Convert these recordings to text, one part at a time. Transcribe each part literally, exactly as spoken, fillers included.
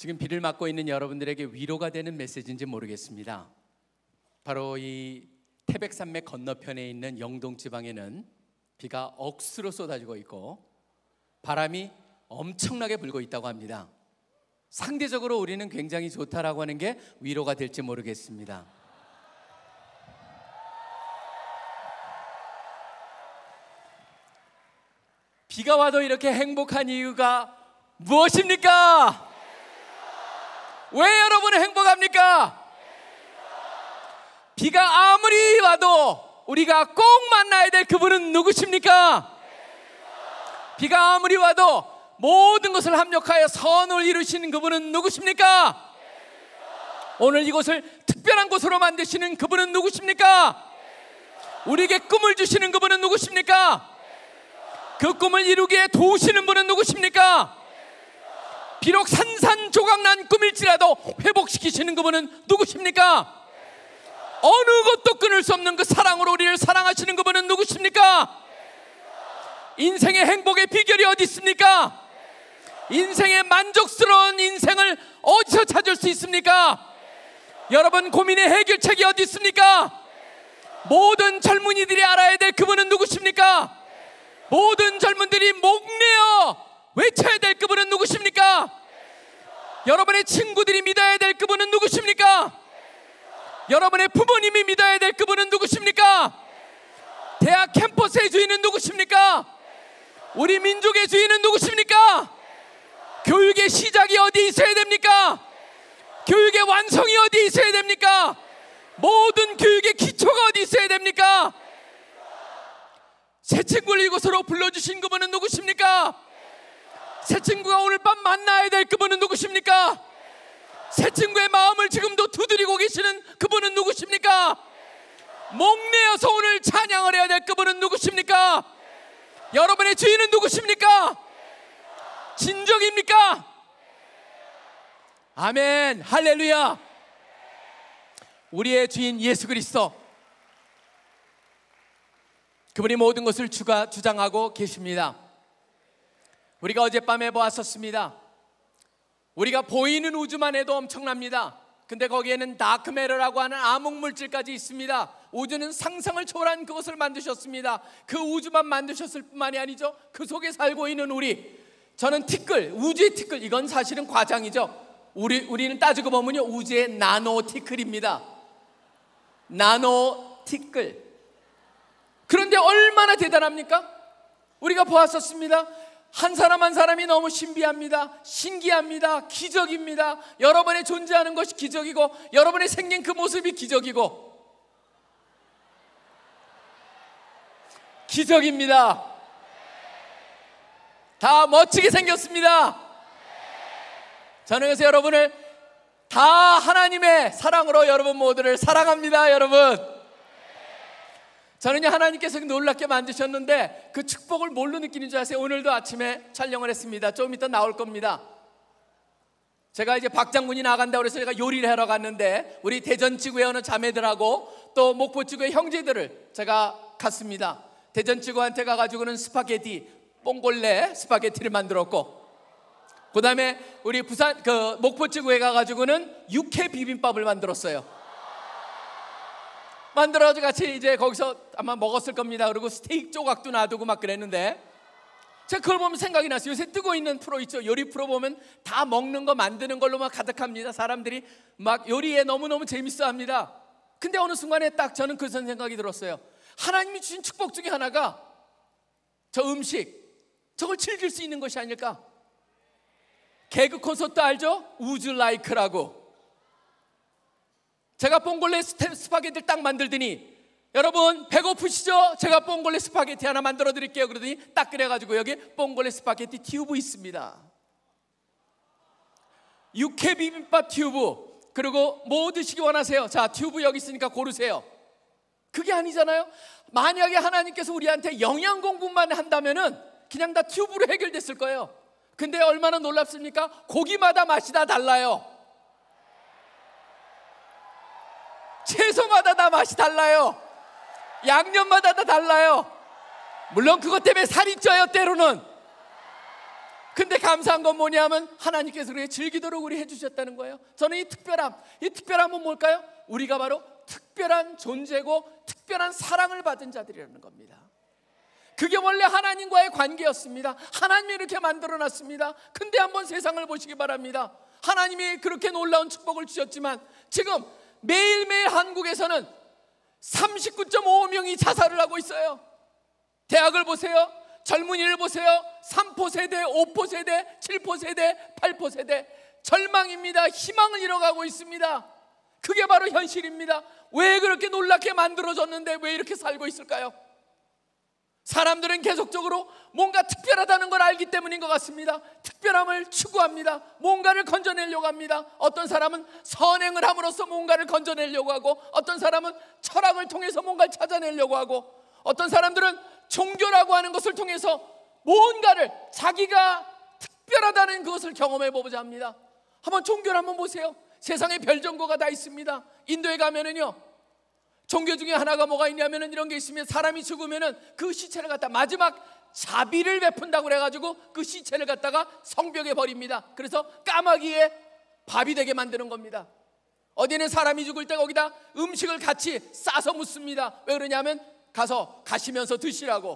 지금 비를 맞고 있는 여러분들에게 위로가 되는 메시지인지 모르겠습니다. 바로 이 태백산맥 건너편에 있는 영동 지방에는 비가 억수로 쏟아지고 있고 바람이 엄청나게 불고 있다고 합니다. 상대적으로 우리는 굉장히 좋다라고 하는 게 위로가 될지 모르겠습니다. 비가 와도 이렇게 행복한 이유가 무엇입니까? 왜 여러분은 행복합니까? 비가 아무리 와도 우리가 꼭 만나야 될 그분은 누구십니까? 비가 아무리 와도 모든 것을 합력하여 선을 이루시는 그분은 누구십니까? 오늘 이곳을 특별한 곳으로 만드시는 그분은 누구십니까? 우리에게 꿈을 주시는 그분은 누구십니까? 그 꿈을 이루기에 도우시는 분은 누구십니까? 비록 산산조각난 꿈일지라도 회복시키시는 그분은 누구십니까? 어느 것도 끊을 수 없는 그 사랑으로 우리를 사랑하시는 그분은 누구십니까? 인생의 행복의 비결이 어디 있습니까? 인생의 만족스러운 인생을 어디서 찾을 수 있습니까? 여러분 고민의 해결책이 어디 있습니까? 모든 젊은이들이 알아야 될 그분은 누구십니까? 모든 젊은들이 목내어 외쳐야 될 그분은 누구십니까? 여러분의 친구들이 믿어야 될 그분은 누구십니까? 여러분의 부모님이 믿어야 될 그분은 누구십니까? 대학 캠퍼스의 주인은 누구십니까? 우리 민족의 주인은 누구십니까? 교육의 시작이 어디 있어야 됩니까? 교육의 완성이 어디 있어야 됩니까? 모든 교육의 기초가 어디 있어야 됩니까? 새 친구를 이곳으로 불러주신 그분은 누구십니까? 새 친구가 오늘 밤 만나야 될 그분은 누구십니까? 새 친구의 마음을 지금도 두드리고 계시는 그분은 누구십니까? 목내어서 오늘 찬양을 해야 될 그분은 누구십니까? 여러분의 주인은 누구십니까? 진정입니까? 아멘, 할렐루야. 우리의 주인 예수 그리스도, 그분이 모든 것을 주가, 주장하고 계십니다. 우리가 어젯밤에 보았었습니다. 우리가 보이는 우주만 해도 엄청납니다. 근데 거기에는 다크매터라고 하는 암흑물질까지 있습니다. 우주는 상상을 초월한 그것을 만드셨습니다. 그 우주만 만드셨을 뿐만이 아니죠. 그 속에 살고 있는 우리, 저는 티끌, 우주의 티끌, 이건 사실은 과장이죠. 우리, 우리는 따지고 보면요, 우주의 나노 티끌입니다. 나노 티끌. 그런데 얼마나 대단합니까? 우리가 보았었습니다. 한 사람 한 사람이 너무 신비합니다. 신기합니다. 기적입니다. 여러분의 존재하는 것이 기적이고 여러분의 생긴 그 모습이 기적이고 기적입니다. 다 멋지게 생겼습니다. 저는 그래서 여러분을 다 하나님의 사랑으로 여러분 모두를 사랑합니다. 여러분, 저는요, 하나님께서 놀랍게 만드셨는데 그 축복을 뭘로 느끼는 줄 아세요? 오늘도 아침에 촬영을 했습니다. 좀 이따 나올 겁니다. 제가 이제 박 장군이 나간다고 해서 제가 요리를 하러 갔는데 우리 대전지구에 오는 자매들하고 또 목포지구의 형제들을 제가 갔습니다. 대전지구한테 가가지고는 스파게티, 뽕골레 스파게티를 만들었고, 그 다음에 우리 부산 그 목포지구에 가가지고는 육회 비빔밥을 만들었어요. 만들어가지고 같이 이제 거기서 아마 먹었을 겁니다. 그리고 스테이크 조각도 놔두고 막 그랬는데, 제가 그걸 보면 생각이 났어요. 요새 뜨고 있는 프로 있죠. 요리 프로 보면 다 먹는 거 만드는 걸로만 가득합니다. 사람들이 막 요리에 너무너무 재밌어 합니다. 근데 어느 순간에 딱 저는 그런 생각이 들었어요. 하나님이 주신 축복 중에 하나가 저 음식, 저걸 즐길 수 있는 것이 아닐까? 개그 콘서트 알죠? 우즈 라이크라고. 제가 봉골레 스파게티를 딱 만들더니, 여러분 배고프시죠? 제가 봉골레 스파게티 하나 만들어 드릴게요. 그러더니 딱 그래가지고 여기 봉골레 스파게티 튜브 있습니다. 육회 비빔밥 튜브. 그리고 뭐 드시기 원하세요? 자, 튜브 여기 있으니까 고르세요. 그게 아니잖아요. 만약에 하나님께서 우리한테 영양 공부만 한다면은 그냥 다 튜브로 해결됐을 거예요. 근데 얼마나 놀랍습니까? 고기마다 맛이 다 달라요. 채소마다 다 맛이 달라요. 양념마다 다 달라요. 물론 그것 때문에 살이 쪄요, 때로는. 근데 감사한 건 뭐냐면 하나님께서 그렇게 즐기도록 우리 해주셨다는 거예요. 저는 이 특별함, 이 특별함은 뭘까요? 우리가 바로 특별한 존재고 특별한 사랑을 받은 자들이라는 겁니다. 그게 원래 하나님과의 관계였습니다. 하나님이 이렇게 만들어놨습니다. 근데 한번 세상을 보시기 바랍니다. 하나님이 그렇게 놀라운 축복을 주셨지만 지금 매일매일 한국에서는 삼십구 점 오 명이 자살을 하고 있어요. 대학을 보세요. 젊은이를 보세요. 삼 포 세대, 오 포 세대, 칠 포 세대, 팔 포 세대. 절망입니다. 희망을 잃어가고 있습니다. 그게 바로 현실입니다. 왜 그렇게 놀랍게 만들어졌는데 왜 이렇게 살고 있을까요? 사람들은 계속적으로 뭔가 특별하다는 걸 알기 때문인 것 같습니다. 특별함을 추구합니다. 뭔가를 건져내려고 합니다. 어떤 사람은 선행을 함으로써 뭔가를 건져내려고 하고, 어떤 사람은 철학을 통해서 뭔가를 찾아내려고 하고, 어떤 사람들은 종교라고 하는 것을 통해서 뭔가를 자기가 특별하다는 그것을 경험해 보고자 합니다. 한번 종교를 한번 보세요. 세상에 별종교가 다 있습니다. 인도에 가면은요, 종교 중에 하나가 뭐가 있냐면은 이런 게 있으면 사람이 죽으면은 그 시체를 갖다 마지막 자비를 베푼다고 그래가지고 그 시체를 갖다가 성벽에 버립니다. 그래서 까마귀에 밥이 되게 만드는 겁니다. 어디는 사람이 죽을 때 거기다 음식을 같이 싸서 묻습니다. 왜 그러냐면 가서 가시면서 드시라고.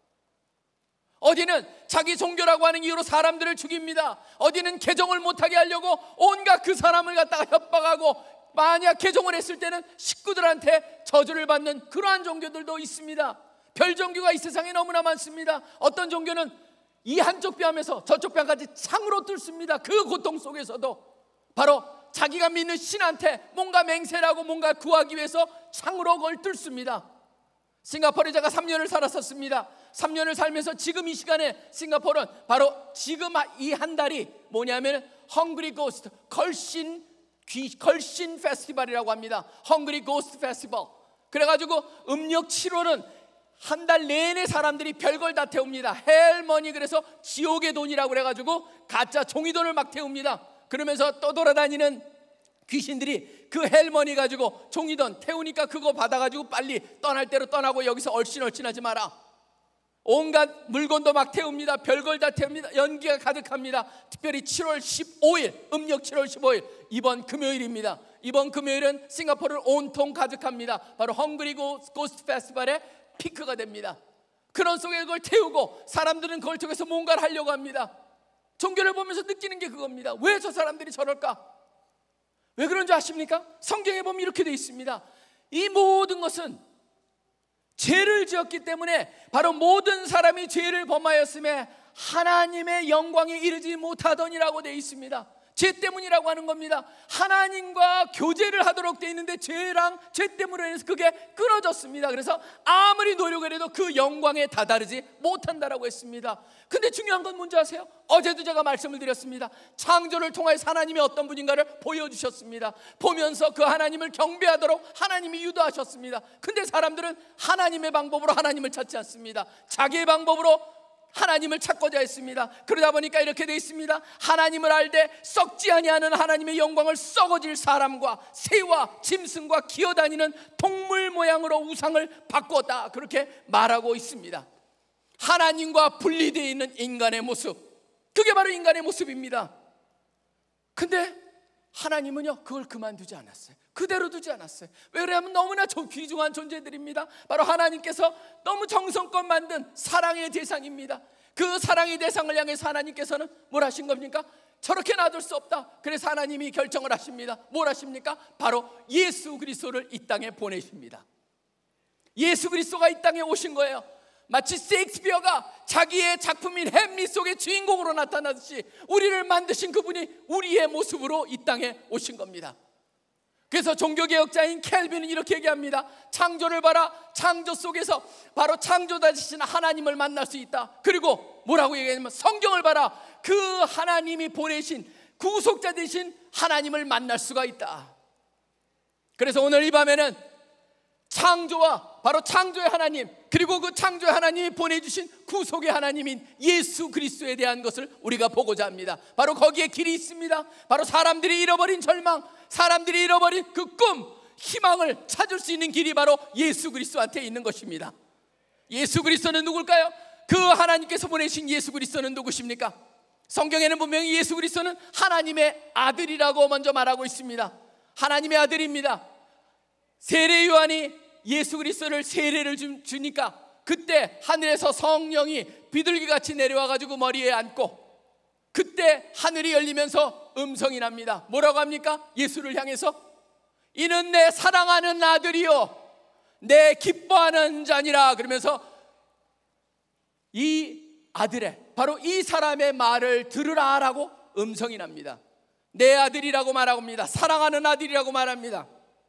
어디는 자기 종교라고 하는 이유로 사람들을 죽입니다. 어디는 개종을 못하게 하려고 온갖 그 사람을 갖다가 협박하고, 만약 개종을 했을 때는 식구들한테 저주를 받는 그러한 종교들도 있습니다. 별 종교가 이 세상에 너무나 많습니다. 어떤 종교는 이 한쪽 뺨에서 저쪽 뺨까지 창으로 뚫습니다. 그 고통 속에서도 바로 자기가 믿는 신한테 뭔가 맹세라고 뭔가 구하기 위해서 창으로 그걸 뚫습니다. 싱가포르에 제가 삼 년을 살았었습니다. 삼 년을 살면서 지금 이 시간에 싱가포르는 바로 지금 이 한 달이 뭐냐면 헝그리 고스트 걸신 귀, 걸신 페스티벌이라고 합니다. 헝그리 고스트 페스티벌. 그래가지고 음력 칠 월은 한 달 내내 사람들이 별걸 다 태웁니다. 헬머니, 그래서 지옥의 돈이라고 그래가지고 가짜 종이돈을 막 태웁니다. 그러면서 떠돌아다니는 귀신들이 그 헬머니 가지고 종이돈 태우니까 그거 받아가지고 빨리 떠날 대로 떠나고 여기서 얼씬얼씬하지 마라. 온갖 물건도 막 태웁니다. 별걸 다 태웁니다. 연기가 가득합니다. 특별히 칠월 십오일, 음력 칠월 십오일 이번 금요일입니다. 이번 금요일은 싱가포르를 온통 가득합니다. 바로 헝그리 고스트 페스티벌의 피크가 됩니다. 그런 속에 그걸 태우고 사람들은 그걸 통해서 뭔가를 하려고 합니다. 종교를 보면서 느끼는 게 그겁니다. 왜 저 사람들이 저럴까? 왜 그런 줄 아십니까? 성경에 보면 이렇게 되어 있습니다. 이 모든 것은 죄를 지었기 때문에 바로 모든 사람이 죄를 범하였음에 하나님의 영광에 이르지 못하더니라고 되어 있습니다. 죄 때문이라고 하는 겁니다. 하나님과 교제를 하도록 되어 있는데 죄랑 죄 때문으로 인해서 그게 끊어졌습니다. 그래서 아무리 노력을 해도 그 영광에 다다르지 못한다라고 했습니다. 근데 중요한 건 뭔지 아세요? 어제도 제가 말씀을 드렸습니다. 창조를 통해서 하나님이 어떤 분인가를 보여주셨습니다. 보면서 그 하나님을 경배하도록 하나님이 유도하셨습니다. 근데 사람들은 하나님의 방법으로 하나님을 찾지 않습니다. 자기의 방법으로 하나님을 찾고자 했습니다. 그러다 보니까 이렇게 되어 있습니다. 하나님을 알되 썩지 아니하는 하나님의 영광을 썩어질 사람과 새와 짐승과 기어다니는 동물 모양으로 우상을 바꿨다, 그렇게 말하고 있습니다. 하나님과 분리되어 있는 인간의 모습, 그게 바로 인간의 모습입니다. 근데 하나님은요 그걸 그만두지 않았어요. 그대로 두지 않았어요. 왜냐하면 너무나 귀중한 존재들입니다. 바로 하나님께서 너무 정성껏 만든 사랑의 대상입니다. 그 사랑의 대상을 향해서 하나님께서는 뭘 하신 겁니까? 저렇게 놔둘 수 없다. 그래서 하나님이 결정을 하십니다. 뭘 하십니까? 바로 예수 그리스도를 이 땅에 보내십니다. 예수 그리스도가 이 땅에 오신 거예요. 마치 셰익스피어가 자기의 작품인 햄릿 속의 주인공으로 나타나듯이 우리를 만드신 그분이 우리의 모습으로 이 땅에 오신 겁니다. 그래서 종교개혁자인 켈빈은 이렇게 얘기합니다. 창조를 봐라. 창조 속에서 바로 창조자이신 하나님을 만날 수 있다. 그리고 뭐라고 얘기하냐면 성경을 봐라. 그 하나님이 보내신 구속자 되신 하나님을 만날 수가 있다. 그래서 오늘 이 밤에는 창조와 바로 창조의 하나님, 그리고 그 창조의 하나님이 보내주신 구속의 하나님인 예수 그리스도에 대한 것을 우리가 보고자 합니다. 바로 거기에 길이 있습니다. 바로 사람들이 잃어버린 절망, 사람들이 잃어버린 그 꿈, 희망을 찾을 수 있는 길이 바로 예수 그리스도한테 있는 것입니다. 예수 그리스도는 누굴까요? 그 하나님께서 보내신 예수 그리스도는 누구십니까? 성경에는 분명히 예수 그리스도는 하나님의 아들이라고 먼저 말하고 있습니다. 하나님의 아들입니다. 세례 요한이 예수 그리스도를 세례를 주니까 그때 하늘에서 성령이 비둘기같이 내려와가지고 머리에 앉고, 그때 하늘이 열리면서 음성이 납니다. 뭐라고 합니까? 예수를 향해서 이는 내 사랑하는 아들이요 내 기뻐하는 자니라. 그러면서 이 아들의, 바로 이 사람의 말을 들으라 라고 음성이 납니다. 내 아들이라고 말하고 합니다. 사랑하는 아들이라고 말합니다.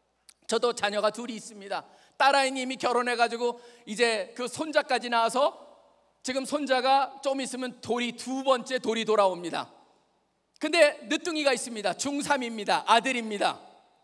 저도 자녀가 둘이 있습니다. 딸아이는 이미 결혼해가지고 이제 그 손자까지 나와서 지금 손자가 좀 있으면 돌이 두 번째 돌이 돌아옵니다. 근데 늦둥이가 있습니다. 중삼입니다. 아들입니다.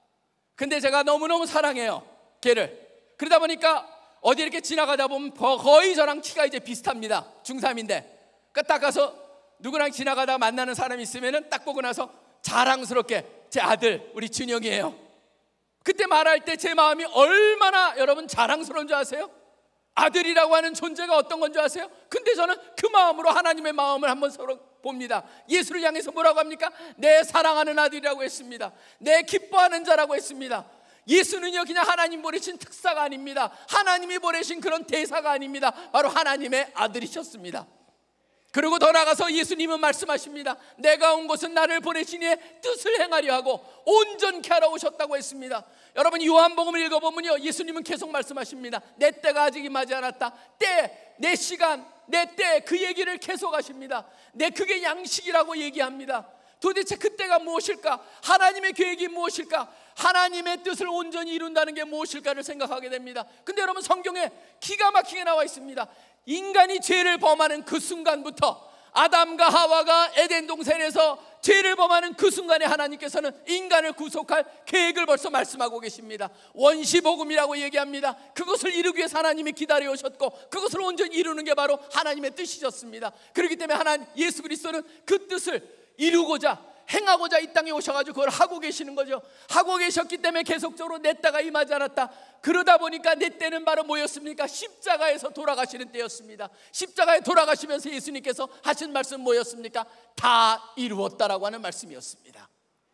근데 제가 너무너무 사랑해요, 걔를. 그러다 보니까 어디 이렇게 지나가다 보면 거의 저랑 키가 이제 비슷합니다. 중삼인데. 그러니까 딱 가서 누구랑 지나가다 만나는 사람이 있으면 딱 보고 나서 자랑스럽게 제 아들 우리 준영이에요. 그때 말할 때 제 마음이 얼마나 여러분 자랑스러운 줄 아세요? 아들이라고 하는 존재가 어떤 건 줄 아세요? 근데 저는 그 마음으로 하나님의 마음을 한번 서로 봅니다. 예수를 향해서 뭐라고 합니까? 내 사랑하는 아들이라고 했습니다. 내 기뻐하는 자라고 했습니다. 예수는요 그냥 하나님 보내신 특사가 아닙니다. 하나님이 보내신 그런 대사가 아닙니다. 바로 하나님의 아들이셨습니다. 그리고 더 나아가서 예수님은 말씀하십니다. 내가 온 것은 나를 보내신 이의 뜻을 행하려 하고 온전케 하러 오셨다고 했습니다. 여러분 요한복음을 읽어보면요 예수님은 계속 말씀하십니다. 내 때가 아직 임하지 않았다. 때, 내 시간, 내 때, 그 얘기를 계속 하십니다. 내 그게 양식이라고 얘기합니다. 도대체 그때가 무엇일까? 하나님의 계획이 무엇일까? 하나님의 뜻을 온전히 이룬다는 게 무엇일까를 생각하게 됩니다. 근데 여러분 성경에 기가 막히게 나와 있습니다. 인간이 죄를 범하는 그 순간부터, 아담과 하와가 에덴 동산에서 죄를 범하는 그 순간에 하나님께서는 인간을 구속할 계획을 벌써 말씀하고 계십니다. 원시복음이라고 얘기합니다. 그것을 이루기 위해서 하나님이 기다려 오셨고 그것을 온전히 이루는 게 바로 하나님의 뜻이셨습니다. 그렇기 때문에 하나님 예수 그리스도는 그 뜻을 이루고자 행하고자 이 땅에 오셔가지고 그걸 하고 계시는 거죠. 하고 계셨기 때문에 계속적으로 내 때가 임하지 않았다. 그러다 보니까 내 때는 바로 뭐였습니까? 십자가에서 돌아가시는 때였습니다. 십자가에 돌아가시면서 예수님께서 하신 말씀 뭐였습니까? 다 이루었다라고 하는 말씀이었습니다.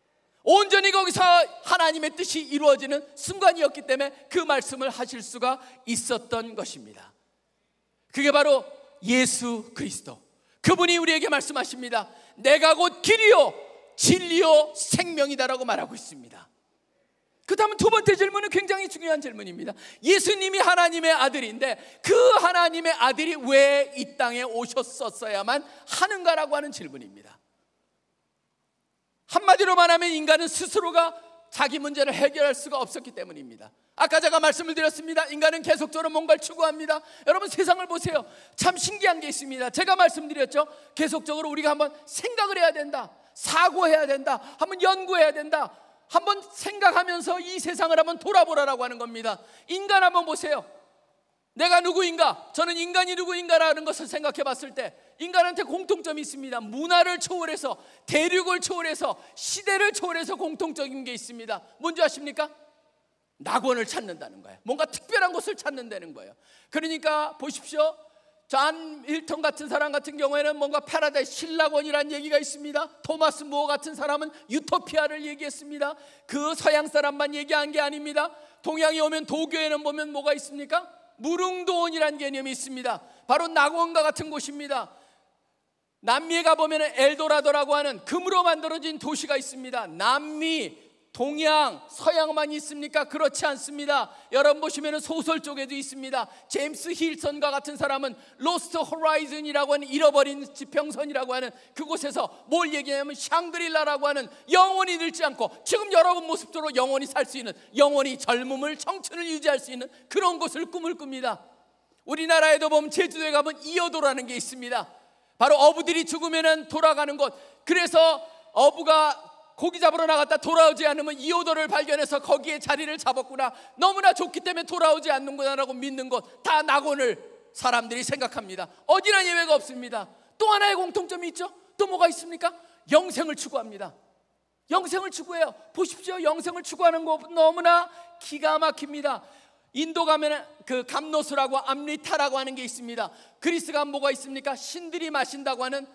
온전히 거기서 하나님의 뜻이 이루어지는 순간이었기 때문에 그 말씀을 하실 수가 있었던 것입니다. 그게 바로 예수 그리스도, 그분이 우리에게 말씀하십니다. 내가 곧 길이요 진리요 생명이다라고 말하고 있습니다. 그 다음 두 번째 질문은 굉장히 중요한 질문입니다. 예수님이 하나님의 아들인데 그 하나님의 아들이 왜 이 땅에 오셨었어야만 하는가라고 하는 질문입니다. 한마디로 말하면 인간은 스스로가 자기 문제를 해결할 수가 없었기 때문입니다. 아까 제가 말씀을 드렸습니다. 인간은 계속적으로 뭔가를 추구합니다. 여러분 세상을 보세요. 참 신기한 게 있습니다. 제가 말씀드렸죠. 계속적으로 우리가 한번 생각을 해야 된다, 사고해야 된다, 한번 연구해야 된다, 한번 생각하면서 이 세상을 한번 돌아보라라고 하는 겁니다. 인간 한번 보세요. 내가 누구인가? 저는 인간이 누구인가라는 것을 생각해 봤을 때 인간한테 공통점이 있습니다. 문화를 초월해서, 대륙을 초월해서, 시대를 초월해서 공통적인 게 있습니다. 뭔지 아십니까? 낙원을 찾는다는 거예요. 뭔가 특별한 곳을 찾는다는 거예요. 그러니까 보십시오. 존 밀턴 같은 사람 같은 경우에는 뭔가 패러다이스 신락원이라는 얘기가 있습니다. 토마스 무어 같은 사람은 유토피아를 얘기했습니다. 그 서양 사람만 얘기한 게 아닙니다. 동양에 오면 도교에는 보면 뭐가 있습니까? 무릉도원이라는 개념이 있습니다. 바로 낙원과 같은 곳입니다. 남미에 가보면 엘도라도라고 하는 금으로 만들어진 도시가 있습니다. 남미, 동양, 서양만 있습니까? 그렇지 않습니다. 여러분 보시면 소설 쪽에도 있습니다. 제임스 힐슨과 같은 사람은 로스트 호라이즌이라고 하는 잃어버린 지평선이라고 하는 그곳에서 뭘 얘기하냐면 샹그릴라라고 하는 영원히 늙지 않고 지금 여러분 모습대로 영원히 살 수 있는, 영원히 젊음을, 청춘을 유지할 수 있는 그런 곳을 꿈을 꿉니다. 우리나라에도 보면 제주도에 가면 이어도라는 게 있습니다. 바로 어부들이 죽으면 돌아가는 곳. 그래서 어부가 고기 잡으러 나갔다 돌아오지 않으면 이오도를 발견해서 거기에 자리를 잡았구나, 너무나 좋기 때문에 돌아오지 않는구나 라고 믿는 것, 다 낙원을 사람들이 생각합니다. 어디나 예외가 없습니다. 또 하나의 공통점이 있죠. 또 뭐가 있습니까? 영생을 추구합니다. 영생을 추구해요. 보십시오. 영생을 추구하는 것 너무나 기가 막힙니다. 인도 가면 그 감노스라고 암리타라고 하는 게 있습니다. 그리스 가면 뭐가 있습니까? 신들이 마신다고 하는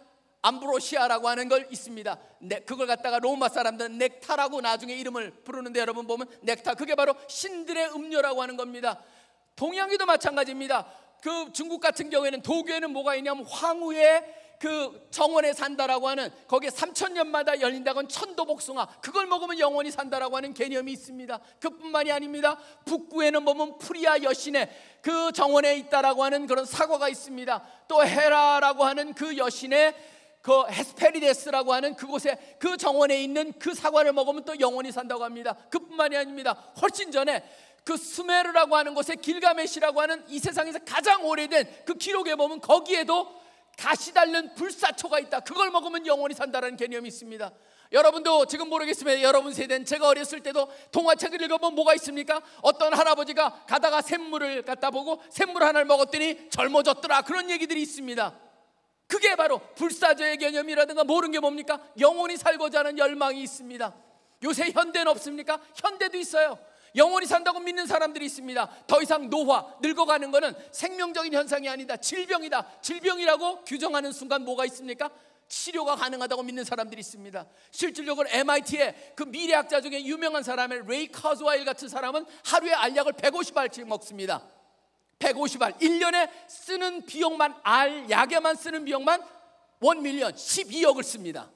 암브로시아라고 하는 걸 있습니다. 네, 그걸 갖다가 로마 사람들은 넥타라고 나중에 이름을 부르는데, 여러분 보면 넥타, 그게 바로 신들의 음료라고 하는 겁니다. 동양에도 마찬가지입니다. 그 중국 같은 경우에는, 도교에는 뭐가 있냐면 황후의 그 정원에 산다라고 하는, 거기에 삼천 년마다 열린다고 하는 천도복숭아, 그걸 먹으면 영원히 산다라고 하는 개념이 있습니다. 그뿐만이 아닙니다. 북구에는 보면 프리아 여신의 그 정원에 있다라고 하는 그런 사과가 있습니다. 또 헤라라고 하는 그 여신의 그 헤스페리데스라고 하는 그곳에 그 정원에 있는 그 사과를 먹으면 또 영원히 산다고 합니다. 그뿐만이 아닙니다. 훨씬 전에 그 수메르라고 하는 곳에 길가메시라고 하는 이 세상에서 가장 오래된 그 기록에 보면 거기에도 가시 달린 불사초가 있다. 그걸 먹으면 영원히 산다라는 개념이 있습니다. 여러분도 지금 모르겠으면 여러분 세대는, 제가 어렸을 때도 동화책을 읽어보면 뭐가 있습니까? 어떤 할아버지가 가다가 샘물을 갖다 보고 샘물 하나를 먹었더니 젊어졌더라, 그런 얘기들이 있습니다. 그게 바로 불사조의 개념이라든가, 모르는 게 뭡니까? 영원히 살고자 하는 열망이 있습니다. 요새 현대는 없습니까? 현대도 있어요. 영원히 산다고 믿는 사람들이 있습니다. 더 이상 노화, 늙어가는 것은 생명적인 현상이 아니다, 질병이다. 질병이라고 규정하는 순간 뭐가 있습니까? 치료가 가능하다고 믿는 사람들이 있습니다. 실질적으로 엠아이티의 그 미래학자 중에 유명한 사람의 레이 카즈와일 같은 사람은 하루에 알약을 백오십 알씩 먹습니다. 백오십 알, 일 년에 쓰는 비용만, 알 약에만 쓰는 비용만 일 밀리언, 십이억을 씁니다.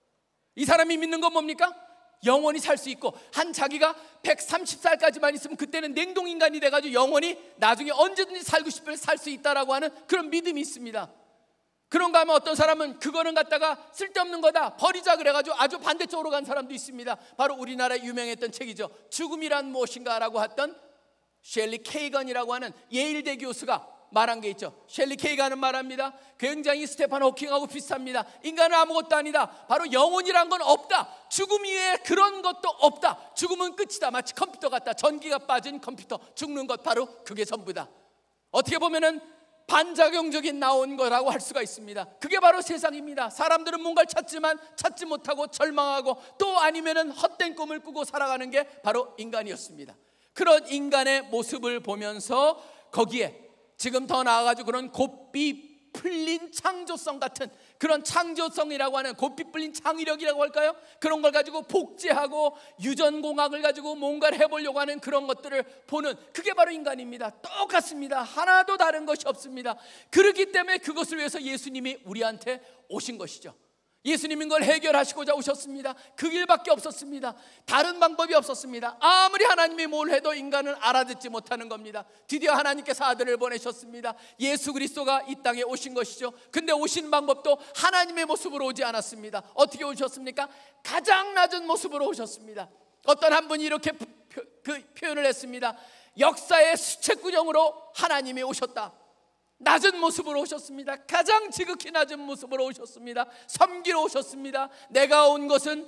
이 사람이 믿는 건 뭡니까? 영원히 살 수 있고, 한 자기가 백삼십 살까지만 있으면 그때는 냉동인간이 돼가지고 영원히 나중에 언제든지 살고 싶을 살 수 있다라고 하는 그런 믿음이 있습니다. 그런가 하면 어떤 사람은 그거는 갖다가 쓸데없는 거다, 버리자 그래가지고 아주 반대쪽으로 간 사람도 있습니다. 바로 우리나라에 유명했던 책이죠. 죽음이란 무엇인가 라고 했던 셸리 케이건이라고 하는 예일대 교수가 말한 게 있죠. 셸리 케이건은 말합니다. 굉장히 스테판 호킹하고 비슷합니다. 인간은 아무것도 아니다. 바로 영혼이란 건 없다. 죽음 이외에 그런 것도 없다. 죽음은 끝이다. 마치 컴퓨터 같다. 전기가 빠진 컴퓨터. 죽는 것, 바로 그게 전부다. 어떻게 보면은 반작용적인 나온 거라고 할 수가 있습니다. 그게 바로 세상입니다. 사람들은 뭔가를 찾지만 찾지 못하고 절망하고, 또 아니면은 헛된 꿈을 꾸고 살아가는 게 바로 인간이었습니다. 그런 인간의 모습을 보면서 거기에 지금 더 나아가지고 그런 고삐 풀린 창조성 같은, 그런 창조성이라고 하는 고삐 풀린 창의력이라고 할까요? 그런 걸 가지고 복제하고 유전공학을 가지고 뭔가를 해보려고 하는 그런 것들을 보는, 그게 바로 인간입니다. 똑같습니다. 하나도 다른 것이 없습니다. 그렇기 때문에 그것을 위해서 예수님이 우리한테 오신 것이죠. 예수님인 걸 해결하시고자 오셨습니다. 그 길밖에 없었습니다. 다른 방법이 없었습니다. 아무리 하나님이 뭘 해도 인간은 알아듣지 못하는 겁니다. 드디어 하나님께서 아들을 보내셨습니다. 예수 그리스도가 이 땅에 오신 것이죠. 근데 오신 방법도 하나님의 모습으로 오지 않았습니다. 어떻게 오셨습니까? 가장 낮은 모습으로 오셨습니다. 어떤 한 분이 이렇게 표, 그 표현을 했습니다. 역사의 수채구령으로 하나님이 오셨다. 낮은 모습으로 오셨습니다. 가장 지극히 낮은 모습으로 오셨습니다. 섬기러 오셨습니다. 내가 온 것은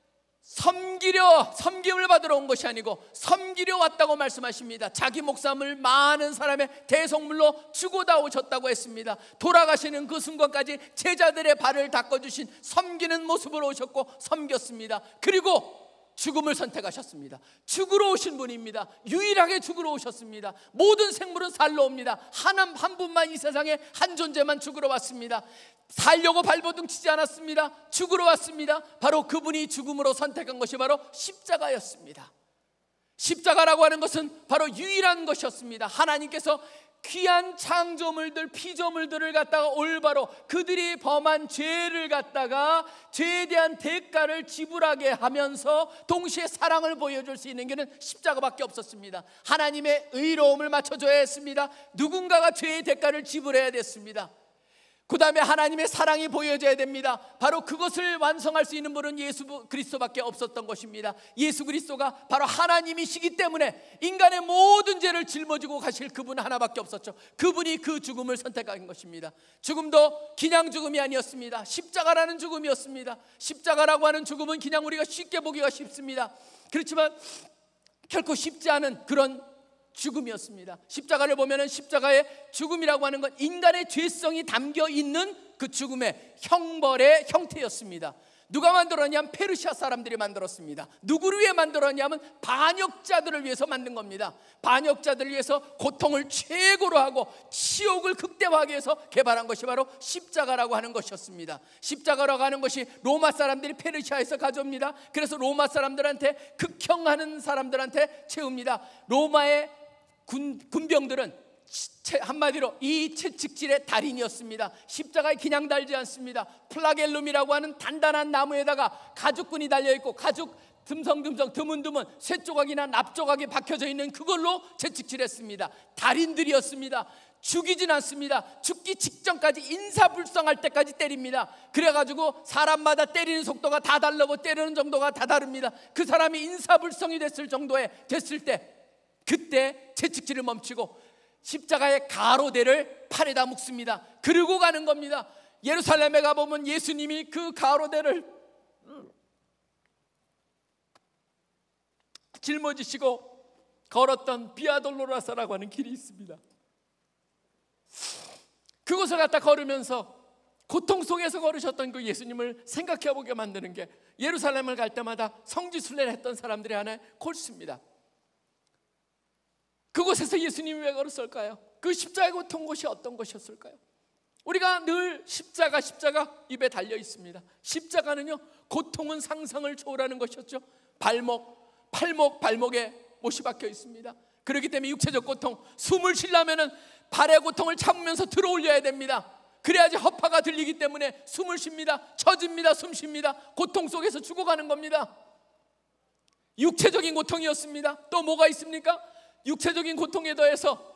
섬기려, 섬김을 받으러 온 것이 아니고 섬기려 왔다고 말씀하십니다. 자기 목숨을 많은 사람의 대속물로 주고다 오셨다고 했습니다. 돌아가시는 그 순간까지 제자들의 발을 닦아주신 섬기는 모습으로 오셨고 섬겼습니다. 그리고 죽음을 선택하셨습니다. 죽으러 오신 분입니다. 유일하게 죽으러 오셨습니다. 모든 생물은 살러 옵니다. 한, 한 분만 이 세상에 한 존재만 죽으러 왔습니다. 살려고 발버둥 치지 않았습니다. 죽으러 왔습니다. 바로 그분이 죽음으로 선택한 것이 바로 십자가였습니다. 십자가라고 하는 것은 바로 유일한 것이었습니다. 하나님께서 귀한 창조물들, 피조물들을 갖다가 올바로 그들이 범한 죄를 갖다가 죄에 대한 대가를 지불하게 하면서 동시에 사랑을 보여줄 수 있는 것은 십자가밖에 없었습니다. 하나님의 의로움을 맞춰줘야 했습니다. 누군가가 죄의 대가를 지불해야 됐습니다. 그 다음에 하나님의 사랑이 보여져야 됩니다. 바로 그것을 완성할 수 있는 분은 예수 그리스도밖에 없었던 것입니다. 예수 그리스도가 바로 하나님이시기 때문에 인간의 모든 죄를 짊어지고 가실 그분 하나밖에 없었죠. 그분이 그 죽음을 선택한 것입니다. 죽음도 그냥 죽음이 아니었습니다. 십자가라는 죽음이었습니다. 십자가라고 하는 죽음은 그냥 우리가 쉽게 보기가 쉽습니다. 그렇지만 결코 쉽지 않은 그런 죽음이었습니다. 십자가를 보면은 십자가의 죽음이라고 하는 건 인간의 죄성이 담겨 있는 그 죽음의 형벌의 형태였습니다. 누가 만들었냐면 페르시아 사람들이 만들었습니다. 누구를 위해 만들었냐면 반역자들을 위해서 만든 겁니다. 반역자들을 위해서 고통을 최고로 하고 치욕을 극대화하기 위해서 개발한 것이 바로 십자가라고 하는 것이었습니다. 십자가라고 하는 것이 로마 사람들이 페르시아에서 가져옵니다. 그래서 로마 사람들한테 극형하는 사람들한테 채웁니다. 로마의 군, 군병들은 한마디로 이 채찍질의 달인이었습니다. 십자가에 그냥 달지 않습니다. 플라겔룸이라고 하는 단단한 나무에다가 가죽끈이 달려있고 가죽 듬성듬성 드문드문 쇠조각이나 납조각이 박혀져 있는 그걸로 채찍질했습니다. 달인들이었습니다. 죽이진 않습니다. 죽기 직전까지 인사불성할 때까지 때립니다. 그래가지고 사람마다 때리는 속도가 다 다르고 때리는 정도가 다 다릅니다. 그 사람이 인사불성이 됐을 정도에 됐을 때 그때 채찍질을 멈추고 십자가의 가로대를 팔에다 묶습니다. 그리고 가는 겁니다. 예루살렘에 가보면 예수님이 그 가로대를 짊어지시고 걸었던 비아돌로라사라고 하는 길이 있습니다. 그곳을 갖다 걸으면서 고통 속에서 걸으셨던 그 예수님을 생각해 보게 만드는 게 예루살렘을 갈 때마다 성지순례를 했던 사람들의 하나의 코스입니다. 그곳에서 예수님이 왜 걸었을까요? 그 십자가의 고통 곳이 어떤 것이었을까요? 우리가 늘 십자가 십자가 입에 달려 있습니다. 십자가는요, 고통은 상상을 초월하는 것이었죠. 발목, 팔목, 발목에 못이 박혀 있습니다. 그렇기 때문에 육체적 고통, 숨을 쉬려면은 발의 고통을 참으면서 들어 올려야 됩니다. 그래야지 허파가 들리기 때문에 숨을 쉽니다. 처집니다. 숨 쉽니다. 고통 속에서 죽어가는 겁니다. 육체적인 고통이었습니다. 또 뭐가 있습니까? 육체적인 고통에 더해서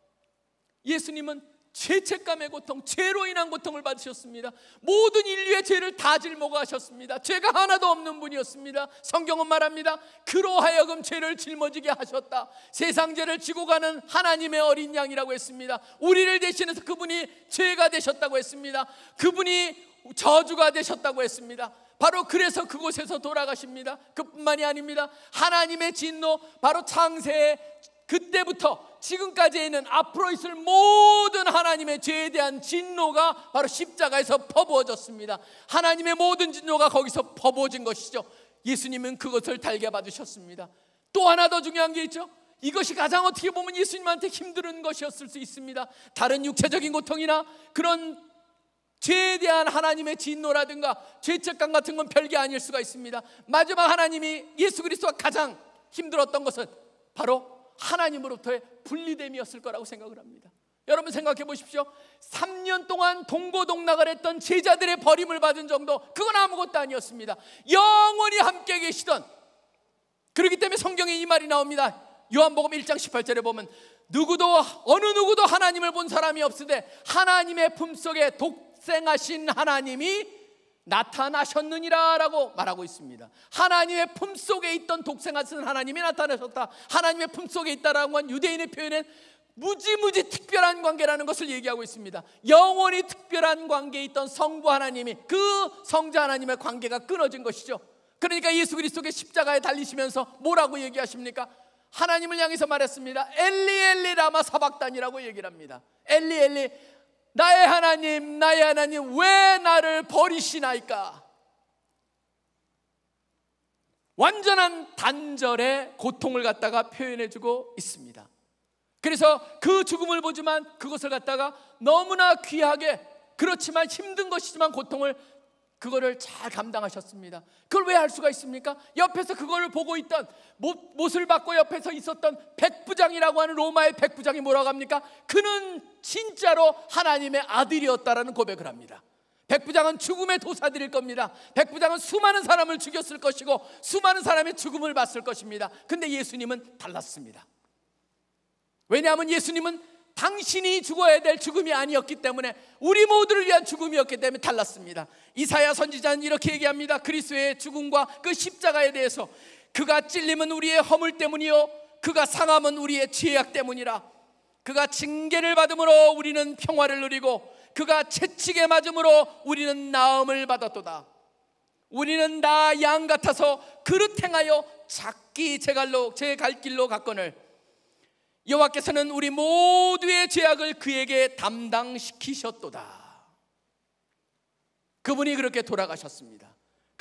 예수님은 죄책감의 고통, 죄로 인한 고통을 받으셨습니다. 모든 인류의 죄를 다 짊어가셨습니다. 죄가 하나도 없는 분이었습니다. 성경은 말합니다. 그로 하여금 죄를 짊어지게 하셨다. 세상 죄를 지고 가는 하나님의 어린 양이라고 했습니다. 우리를 대신해서 그분이 죄가 되셨다고 했습니다. 그분이 저주가 되셨다고 했습니다. 바로 그래서 그곳에서 돌아가십니다. 그뿐만이 아닙니다. 하나님의 진노, 바로 창세의 그때부터 지금까지 있는 앞으로 있을 모든 하나님의 죄에 대한 진노가 바로 십자가에서 퍼부어졌습니다. 하나님의 모든 진노가 거기서 퍼부어진 것이죠. 예수님은 그것을 달게 받으셨습니다. 또 하나 더 중요한 게 있죠. 이것이 가장 어떻게 보면 예수님한테 힘든 것이었을 수 있습니다. 다른 육체적인 고통이나 그런 죄에 대한 하나님의 진노라든가 죄책감 같은 건 별게 아닐 수가 있습니다. 마지막 하나님이 예수 그리스도가 가장 힘들었던 것은 바로 하나님으로부터의 분리됨이었을 거라고 생각을 합니다. 여러분 생각해 보십시오. 삼 년 동안 동고동락을 했던 제자들의 버림을 받은 정도, 그건 아무것도 아니었습니다. 영원히 함께 계시던, 그렇기 때문에 성경에 이 말이 나옵니다. 요한복음 일 장 십팔 절에 보면 누구도 어느 누구도 하나님을 본 사람이 없으되 하나님의 품속에 독생하신 하나님이 나타나셨느니라 라고 말하고 있습니다. 하나님의 품속에 있던 독생하신 하나님이 나타나셨다. 하나님의 품속에 있다라는 건 유대인의 표현엔 무지무지 특별한 관계라는 것을 얘기하고 있습니다. 영원히 특별한 관계에 있던 성부 하나님이, 그 성자 하나님의 관계가 끊어진 것이죠. 그러니까 예수 그리스도의 십자가에 달리시면서 뭐라고 얘기하십니까? 하나님을 향해서 말했습니다. 엘리 엘리 라마 사박단이라고 얘기를 합니다. 엘리 엘리, 나의 하나님, 나의 하나님, 왜 나를 버리시나이까? 완전한 단절의 고통을 갖다가 표현해주고 있습니다. 그래서 그 죽음을 보지만 그것을 갖다가 너무나 귀하게, 그렇지만 힘든 것이지만 고통을, 그거를 잘 감당하셨습니다. 그걸 왜 할 수가 있습니까? 옆에서 그걸 보고 있던, 못, 못을 받고 옆에서 있었던 백부장이라고 하는 로마의 백부장이 뭐라고 합니까? 그는 진짜로 하나님의 아들이었다라는 고백을 합니다. 백부장은 죽음의 도사들일 겁니다. 백부장은 수많은 사람을 죽였을 것이고 수많은 사람의 죽음을 봤을 것입니다. 근데 예수님은 달랐습니다. 왜냐하면 예수님은 당신이 죽어야 될 죽음이 아니었기 때문에, 우리 모두를 위한 죽음이었기 때문에 달랐습니다. 이사야 선지자는 이렇게 얘기합니다. 그리스도의 죽음과 그 십자가에 대해서, 그가 찔림은 우리의 허물 때문이요 그가 상함은 우리의 죄악 때문이라. 그가 징계를 받음으로 우리는 평화를 누리고 그가 채찍에 맞음으로 우리는 나음을 받았도다. 우리는 다 양 같아서 그릇 행하여 작기 제 갈로 제 갈 길로 갔거늘 여호와께서는 우리 모두의 죄악을 그에게 담당시키셨도다. 그분이 그렇게 돌아가셨습니다.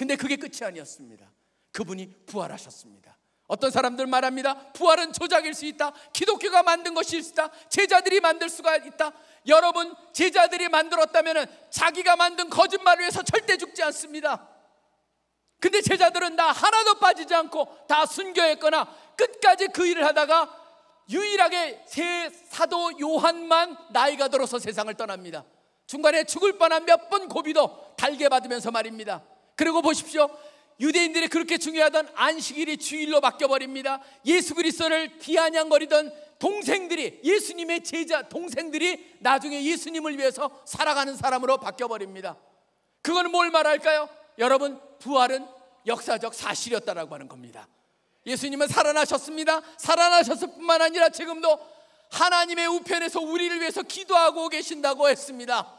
근데 그게 끝이 아니었습니다. 그분이 부활하셨습니다. 어떤 사람들 말합니다. 부활은 조작일 수 있다. 기독교가 만든 것일 수 있다. 제자들이 만들 수가 있다. 여러분, 제자들이 만들었다면 자기가 만든 거짓말을 위해서 절대 죽지 않습니다. 근데 제자들은 나 하나도 빠지지 않고 다 순교했거나 끝까지 그 일을 하다가 유일하게 세 사도 요한만 나이가 들어서 세상을 떠납니다. 중간에 죽을 뻔한 몇 번 고비도 달게 받으면서 말입니다. 그리고 보십시오. 유대인들이 그렇게 중요하던 안식일이 주일로 바뀌어버립니다. 예수 그리스도를 비아냥거리던 동생들이, 예수님의 제자 동생들이 나중에 예수님을 위해서 살아가는 사람으로 바뀌어버립니다. 그건 뭘 말할까요? 여러분, 부활은 역사적 사실이었다라고 하는 겁니다. 예수님은 살아나셨습니다. 살아나셨을 뿐만 아니라 지금도 하나님의 우편에서 우리를 위해서 기도하고 계신다고 했습니다.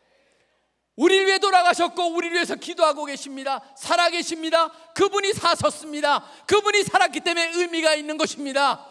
우리를 위해 돌아가셨고 우리를 위해서 기도하고 계십니다. 살아계십니다. 그분이 사셨습니다. 그분이 살았기 때문에 의미가 있는 것입니다.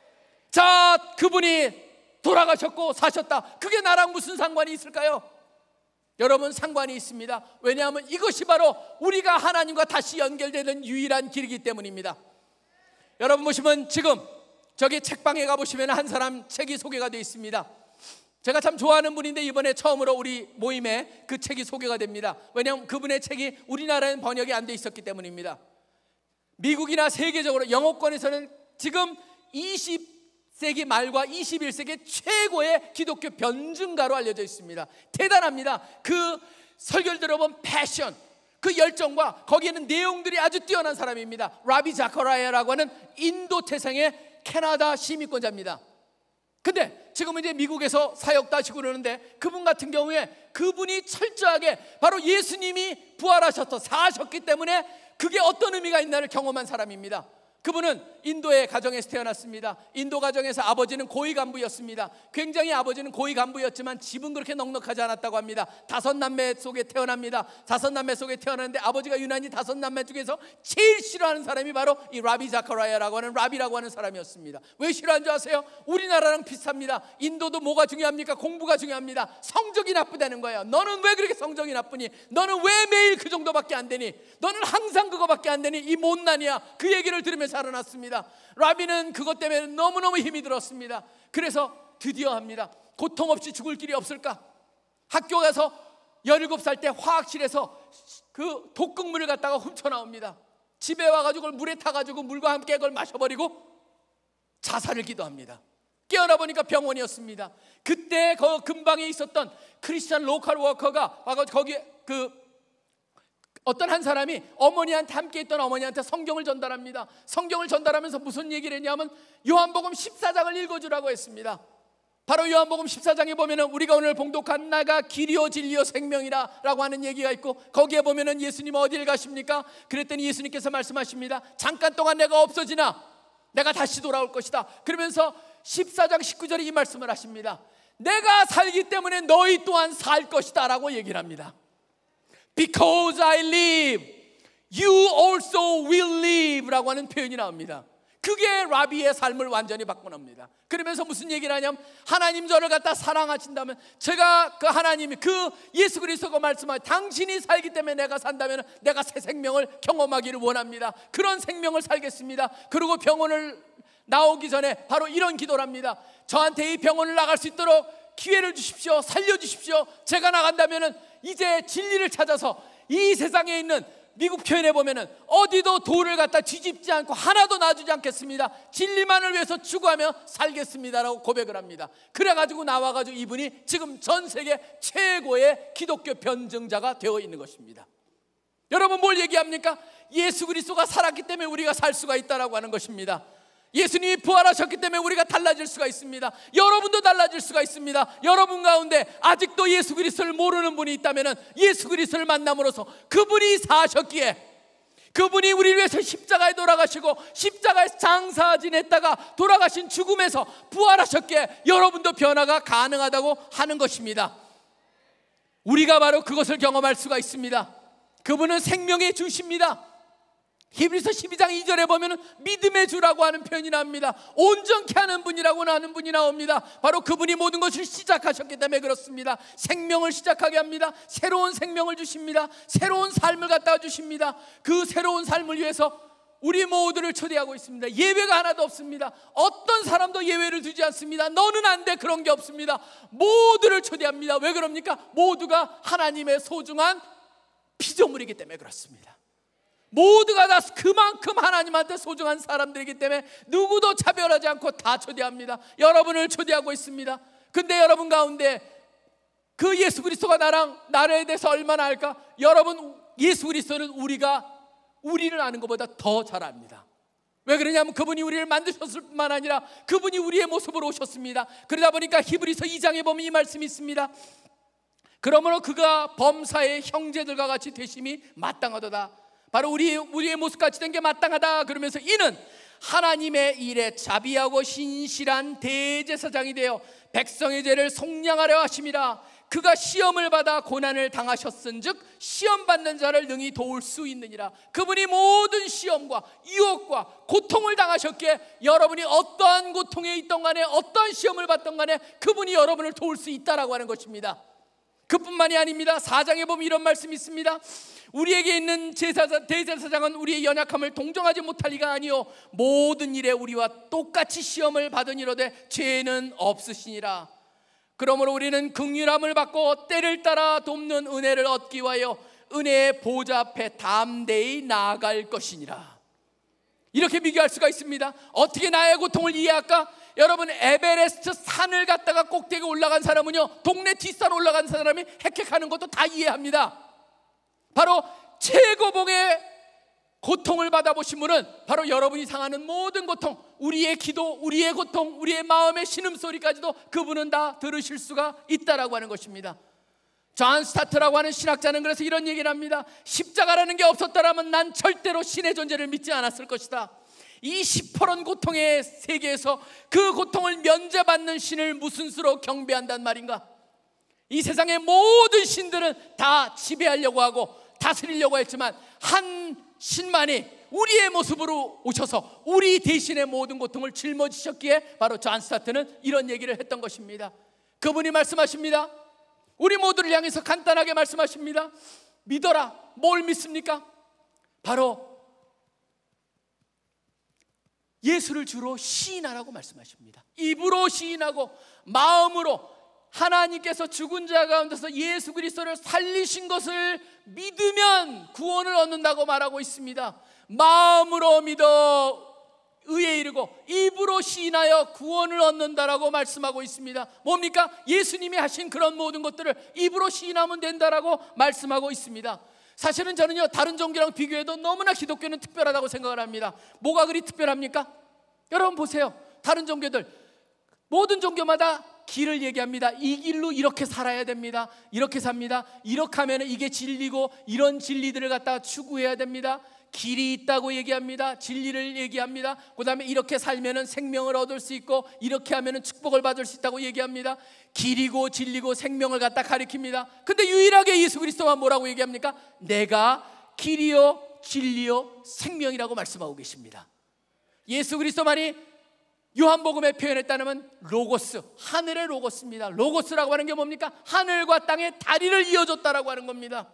자, 그분이 돌아가셨고 사셨다. 그게 나랑 무슨 상관이 있을까요? 여러분, 상관이 있습니다. 왜냐하면 이것이 바로 우리가 하나님과 다시 연결되는 유일한 길이기 때문입니다. 여러분 보시면 지금 저기 책방에 가보시면 한 사람 책이 소개가 되어 있습니다. 제가 참 좋아하는 분인데 이번에 처음으로 우리 모임에 그 책이 소개가 됩니다. 왜냐하면 그분의 책이 우리나라에는 번역이 안 돼 있었기 때문입니다. 미국이나 세계적으로 영어권에서는 지금 이십 세기 말과 이십일 세기 최고의 기독교 변증가로 알려져 있습니다. 대단합니다. 그 설교를 들어본 패션, 그 열정과 거기에는 내용들이 아주 뛰어난 사람입니다. 라비 자카라야라고 하는 인도 태생의 캐나다 시민권자입니다. 근데 지금 이제 미국에서 사역도 하시고 그러는데 그분 같은 경우에 그분이 철저하게 바로 예수님이 부활하셔서 사셨기 때문에 그게 어떤 의미가 있나를 경험한 사람입니다. 그분은 인도의 가정에서 태어났습니다. 인도 가정에서 아버지는 고위 간부였습니다. 굉장히 아버지는 고위 간부였지만 집은 그렇게 넉넉하지 않았다고 합니다. 다섯 남매 속에 태어납니다. 다섯 남매 속에 태어났는데 아버지가 유난히 다섯 남매 중에서 제일 싫어하는 사람이 바로 이 라비 자카라야라고 하는 라비라고 하는 사람이었습니다. 왜 싫어하는 줄 아세요? 우리나라랑 비슷합니다. 인도도 뭐가 중요합니까? 공부가 중요합니다. 성적이 나쁘다는 거예요. 너는 왜 그렇게 성적이 나쁘니? 너는 왜 매일 그 정도밖에 안 되니? 너는 항상 그거밖에 안 되니? 이 못난이야. 그 얘기를 들으면서 살아났습니다. 라비는 그것 때문에 너무너무 힘이 들었습니다. 그래서 드디어 합니다. 고통 없이 죽을 길이 없을까? 학교 가서 열일곱 살 때 화학실에서 그 독극물을 갖다가 훔쳐 나옵니다. 집에 와가지고 물에 타가지고 물과 함께 그걸 마셔버리고 자살을 기도합니다. 깨어나 보니까 병원이었습니다. 그때 그 근방에 있었던 크리스찬 로컬 워커가 거기 그 어떤 한 사람이 어머니한테 함께 있던 어머니한테 성경을 전달합니다. 성경을 전달하면서 무슨 얘기를 했냐면 요한복음 십사 장을 읽어주라고 했습니다. 바로 요한복음 십사 장에 보면은 우리가 오늘 봉독한 나가 길이요 진리요 생명이라 라고 하는 얘기가 있고 거기에 보면은 예수님 어디를 가십니까? 그랬더니 예수님께서 말씀하십니다. 잠깐 동안 내가 없어지나 내가 다시 돌아올 것이다. 그러면서 십사 장 십구 절에 이 말씀을 하십니다. 내가 살기 때문에 너희 또한 살 것이다 라고 얘기를 합니다. Because I live, you also will live 라고 하는 표현이 나옵니다. 그게 라비의 삶을 완전히 바꿔놓습니다. 그러면서 무슨 얘기를 하냐면 하나님 저를 갖다 사랑하신다면 제가 그 하나님이 그 예수 그리스도가 말씀하신 당신이 살기 때문에 내가 산다면 내가 새 생명을 경험하기를 원합니다. 그런 생명을 살겠습니다. 그리고 병원을 나오기 전에 바로 이런 기도를 합니다. 저한테 이 병원을 나갈 수 있도록 기회를 주십시오. 살려주십시오. 제가 나간다면 이제 진리를 찾아서 이 세상에 있는 미국 표현에 보면은 어디도 돌을 갖다 뒤집지 않고 하나도 놔주지 않겠습니다. 진리만을 위해서 추구하며 살겠습니다라고 고백을 합니다. 그래가지고 나와가지고 이분이 지금 전 세계 최고의 기독교 변증자가 되어 있는 것입니다. 여러분 뭘 얘기합니까? 예수 그리스도가 살았기 때문에 우리가 살 수가 있다라고 하는 것입니다. 예수님이 부활하셨기 때문에 우리가 달라질 수가 있습니다. 여러분도 달라질 수가 있습니다. 여러분 가운데 아직도 예수 그리스도를 모르는 분이 있다면 예수 그리스도를 만남으로써 그분이 사셨기에 그분이 우리를 위해서 십자가에 돌아가시고 십자가에서 장사 지냈다가 돌아가신 죽음에서 부활하셨기에 여러분도 변화가 가능하다고 하는 것입니다. 우리가 바로 그것을 경험할 수가 있습니다. 그분은 생명의 주십니다. 히브리서 십이 장 이 절에 보면 믿음의 주라고 하는 표현이 나옵니다. 온전케 하는 분이라고 하는 분이 나옵니다. 바로 그분이 모든 것을 시작하셨기 때문에 그렇습니다. 생명을 시작하게 합니다. 새로운 생명을 주십니다. 새로운 삶을 갖다가 주십니다. 그 새로운 삶을 위해서 우리 모두를 초대하고 있습니다. 예외가 하나도 없습니다. 어떤 사람도 예외를 두지 않습니다. 너는 안 돼, 그런 게 없습니다. 모두를 초대합니다. 왜 그럽니까? 모두가 하나님의 소중한 피조물이기 때문에 그렇습니다. 모두가 다 그만큼 하나님한테 소중한 사람들이기 때문에 누구도 차별하지 않고 다 초대합니다. 여러분을 초대하고 있습니다. 근데 여러분 가운데 그 예수 그리스도가 나랑 나에 대해서 얼마나 알까? 여러분, 예수 그리스도는 우리가 우리를 아는 것보다 더 잘 압니다. 왜 그러냐면 그분이 우리를 만드셨을 뿐만 아니라 그분이 우리의 모습으로 오셨습니다. 그러다 보니까 히브리서 이 장에 보면 이 말씀이 있습니다. 그러므로 그가 범사의 형제들과 같이 되심이 마땅하도다. 바로 우리, 우리의 모습같이 된 게 마땅하다. 그러면서 이는 하나님의 일에 자비하고 신실한 대제사장이 되어 백성의 죄를 속량하려 하심이라. 그가 시험을 받아 고난을 당하셨은즉 시험 받는 자를 능히 도울 수 있느니라. 그분이 모든 시험과 유혹과 고통을 당하셨기에 여러분이 어떠한 고통에 있던 간에 어떠한 시험을 받던 간에 그분이 여러분을 도울 수 있다라고 하는 것입니다. 그뿐만이 아닙니다. 사 장에 보면 이런 말씀이 있습니다. 우리에게 있는 제사장, 대제사장은 우리의 연약함을 동정하지 못할 리가 아니요 모든 일에 우리와 똑같이 시험을 받으니로되 죄는 없으시니라. 그러므로 우리는 긍휼함을 받고 때를 따라 돕는 은혜를 얻기 위하여 은혜의 보좌 앞에 담대히 나아갈 것이니라. 이렇게 비교할 수가 있습니다. 어떻게 나의 고통을 이해할까? 여러분, 에베레스트 산을 갔다가 꼭대기에 올라간 사람은요, 동네 뒷산 올라간 사람이 헥헥하는 것도 다 이해합니다. 바로 최고봉의 고통을 받아보신 분은 바로 여러분이 상하는 모든 고통, 우리의 기도, 우리의 고통, 우리의 마음의 신음소리까지도 그분은 다 들으실 수가 있다라고 하는 것입니다. 존 스타트라고 하는 신학자는 그래서 이런 얘기를 합니다. 십자가라는 게 없었다라면 난 절대로 신의 존재를 믿지 않았을 것이다. 이 시퍼런 고통의 세계에서 그 고통을 면제받는 신을 무슨 수로 경배한단 말인가? 이 세상의 모든 신들은 다 지배하려고 하고 다스리려고 했지만 한 신만이 우리의 모습으로 오셔서 우리 대신의 모든 고통을 짊어지셨기에 바로 존 스타트는 이런 얘기를 했던 것입니다. 그분이 말씀하십니다. 우리 모두를 향해서 간단하게 말씀하십니다. 믿어라. 뭘 믿습니까? 바로 예수를 주로 시인하라고 말씀하십니다. 입으로 시인하고 마음으로 하나님께서 죽은 자 가운데서 예수 그리스도를 살리신 것을 믿으면 구원을 얻는다고 말하고 있습니다. 마음으로 믿어 의에 이르고 입으로 시인하여 구원을 얻는다라고 말씀하고 있습니다. 뭡니까? 예수님이 하신 그런 모든 것들을 입으로 시인하면 된다라고 말씀하고 있습니다. 사실은 저는요, 다른 종교랑 비교해도 너무나 기독교는 특별하다고 생각을 합니다. 뭐가 그리 특별합니까? 여러분 보세요. 다른 종교들, 모든 종교마다 길을 얘기합니다. 이 길로 이렇게 살아야 됩니다. 이렇게 삽니다. 이렇게 하면 이게 진리고 이런 진리들을 갖다가 추구해야 됩니다. 길이 있다고 얘기합니다. 진리를 얘기합니다. 그 다음에 이렇게 살면 생명을 얻을 수 있고 이렇게 하면 축복을 받을 수 있다고 얘기합니다. 길이고 진리고 생명을 갖다 가리킵니다. 근데 유일하게 예수 그리스도만 뭐라고 얘기합니까? 내가 길이요 진리요 생명이라고 말씀하고 계십니다. 예수 그리스도만이 요한복음에 표현했다면 로고스, 하늘의 로고스입니다. 로고스라고 하는 게 뭡니까? 하늘과 땅의 다리를 이어줬다라고 하는 겁니다.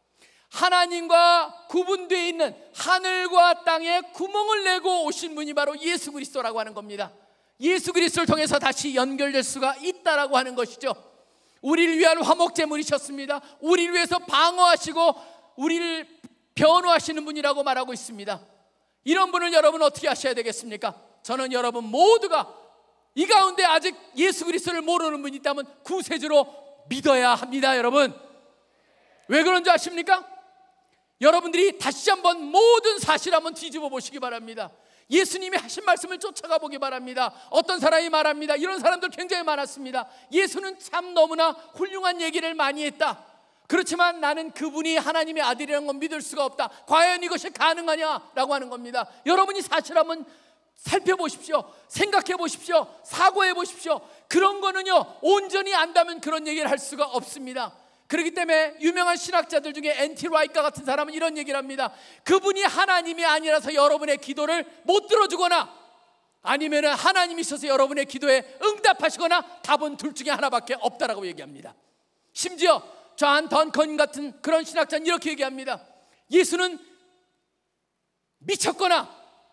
하나님과 구분되어 있는 하늘과 땅에 구멍을 내고 오신 분이 바로 예수 그리스도라고 하는 겁니다. 예수 그리스도를 통해서 다시 연결될 수가 있다라고 하는 것이죠. 우리를 위한 화목제물이셨습니다. 우리를 위해서 방어하시고 우리를 변호하시는 분이라고 말하고 있습니다. 이런 분을 여러분 어떻게 하셔야 되겠습니까? 저는 여러분 모두가 이 가운데 아직 예수 그리스도를 모르는 분이 있다면 구세주로 믿어야 합니다. 여러분, 왜 그런지 아십니까? 여러분들이 다시 한번 모든 사실 한번 뒤집어 보시기 바랍니다. 예수님이 하신 말씀을 쫓아가 보기 바랍니다. 어떤 사람이 말합니다. 이런 사람들 굉장히 많았습니다. 예수는 참 너무나 훌륭한 얘기를 많이 했다. 그렇지만 나는 그분이 하나님의 아들이라는 건 믿을 수가 없다. 과연 이것이 가능하냐라고 하는 겁니다. 여러분이 사실 한번 살펴보십시오. 생각해 보십시오. 사고해 보십시오. 그런 거는요, 온전히 안다면 그런 얘기를 할 수가 없습니다. 그렇기 때문에 유명한 신학자들 중에 앤티 라이카 같은 사람은 이런 얘기를 합니다. 그분이 하나님이 아니라서 여러분의 기도를 못 들어주거나 아니면 하나님이 있어서 여러분의 기도에 응답하시거나 답은 둘 중에 하나밖에 없다라고 얘기합니다. 심지어 존 던컨 같은 그런 신학자는 이렇게 얘기합니다. 예수는 미쳤거나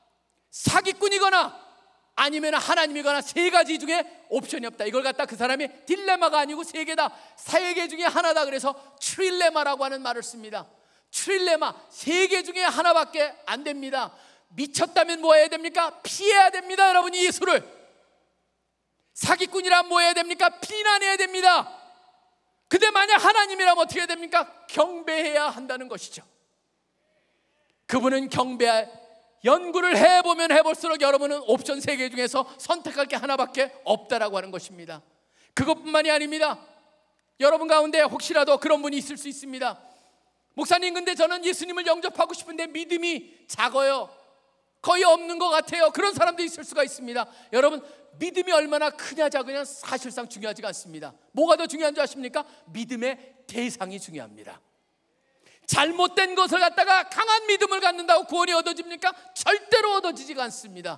사기꾼이거나 아니면 하나님이거나 세 가지 중에 옵션이 없다. 이걸 갖다 그 사람이 딜레마가 아니고 세 개다, 세 개 중에 하나다. 그래서 트릴레마라고 하는 말을 씁니다. 트릴레마, 세 개 중에 하나밖에 안 됩니다. 미쳤다면 뭐 해야 됩니까? 피해야 됩니다. 여러분이 예수를. 사기꾼이라면 뭐 해야 됩니까? 비난해야 됩니다. 근데 만약 하나님이라면 어떻게 해야 됩니까? 경배해야 한다는 것이죠. 그분은 경배할 연구를 해보면 해볼수록 여러분은 옵션 세 개 중에서 선택할 게 하나밖에 없다라고 하는 것입니다. 그것뿐만이 아닙니다. 여러분 가운데 혹시라도 그런 분이 있을 수 있습니다. 목사님, 근데 저는 예수님을 영접하고 싶은데 믿음이 작아요, 거의 없는 것 같아요. 그런 사람도 있을 수가 있습니다. 여러분, 믿음이 얼마나 크냐 작으냐 사실상 중요하지가 않습니다. 뭐가 더 중요한 줄 아십니까? 믿음의 대상이 중요합니다. 잘못된 것을 갖다가 강한 믿음을 갖는다고 구원이 얻어집니까? 절대로 얻어지지가 않습니다.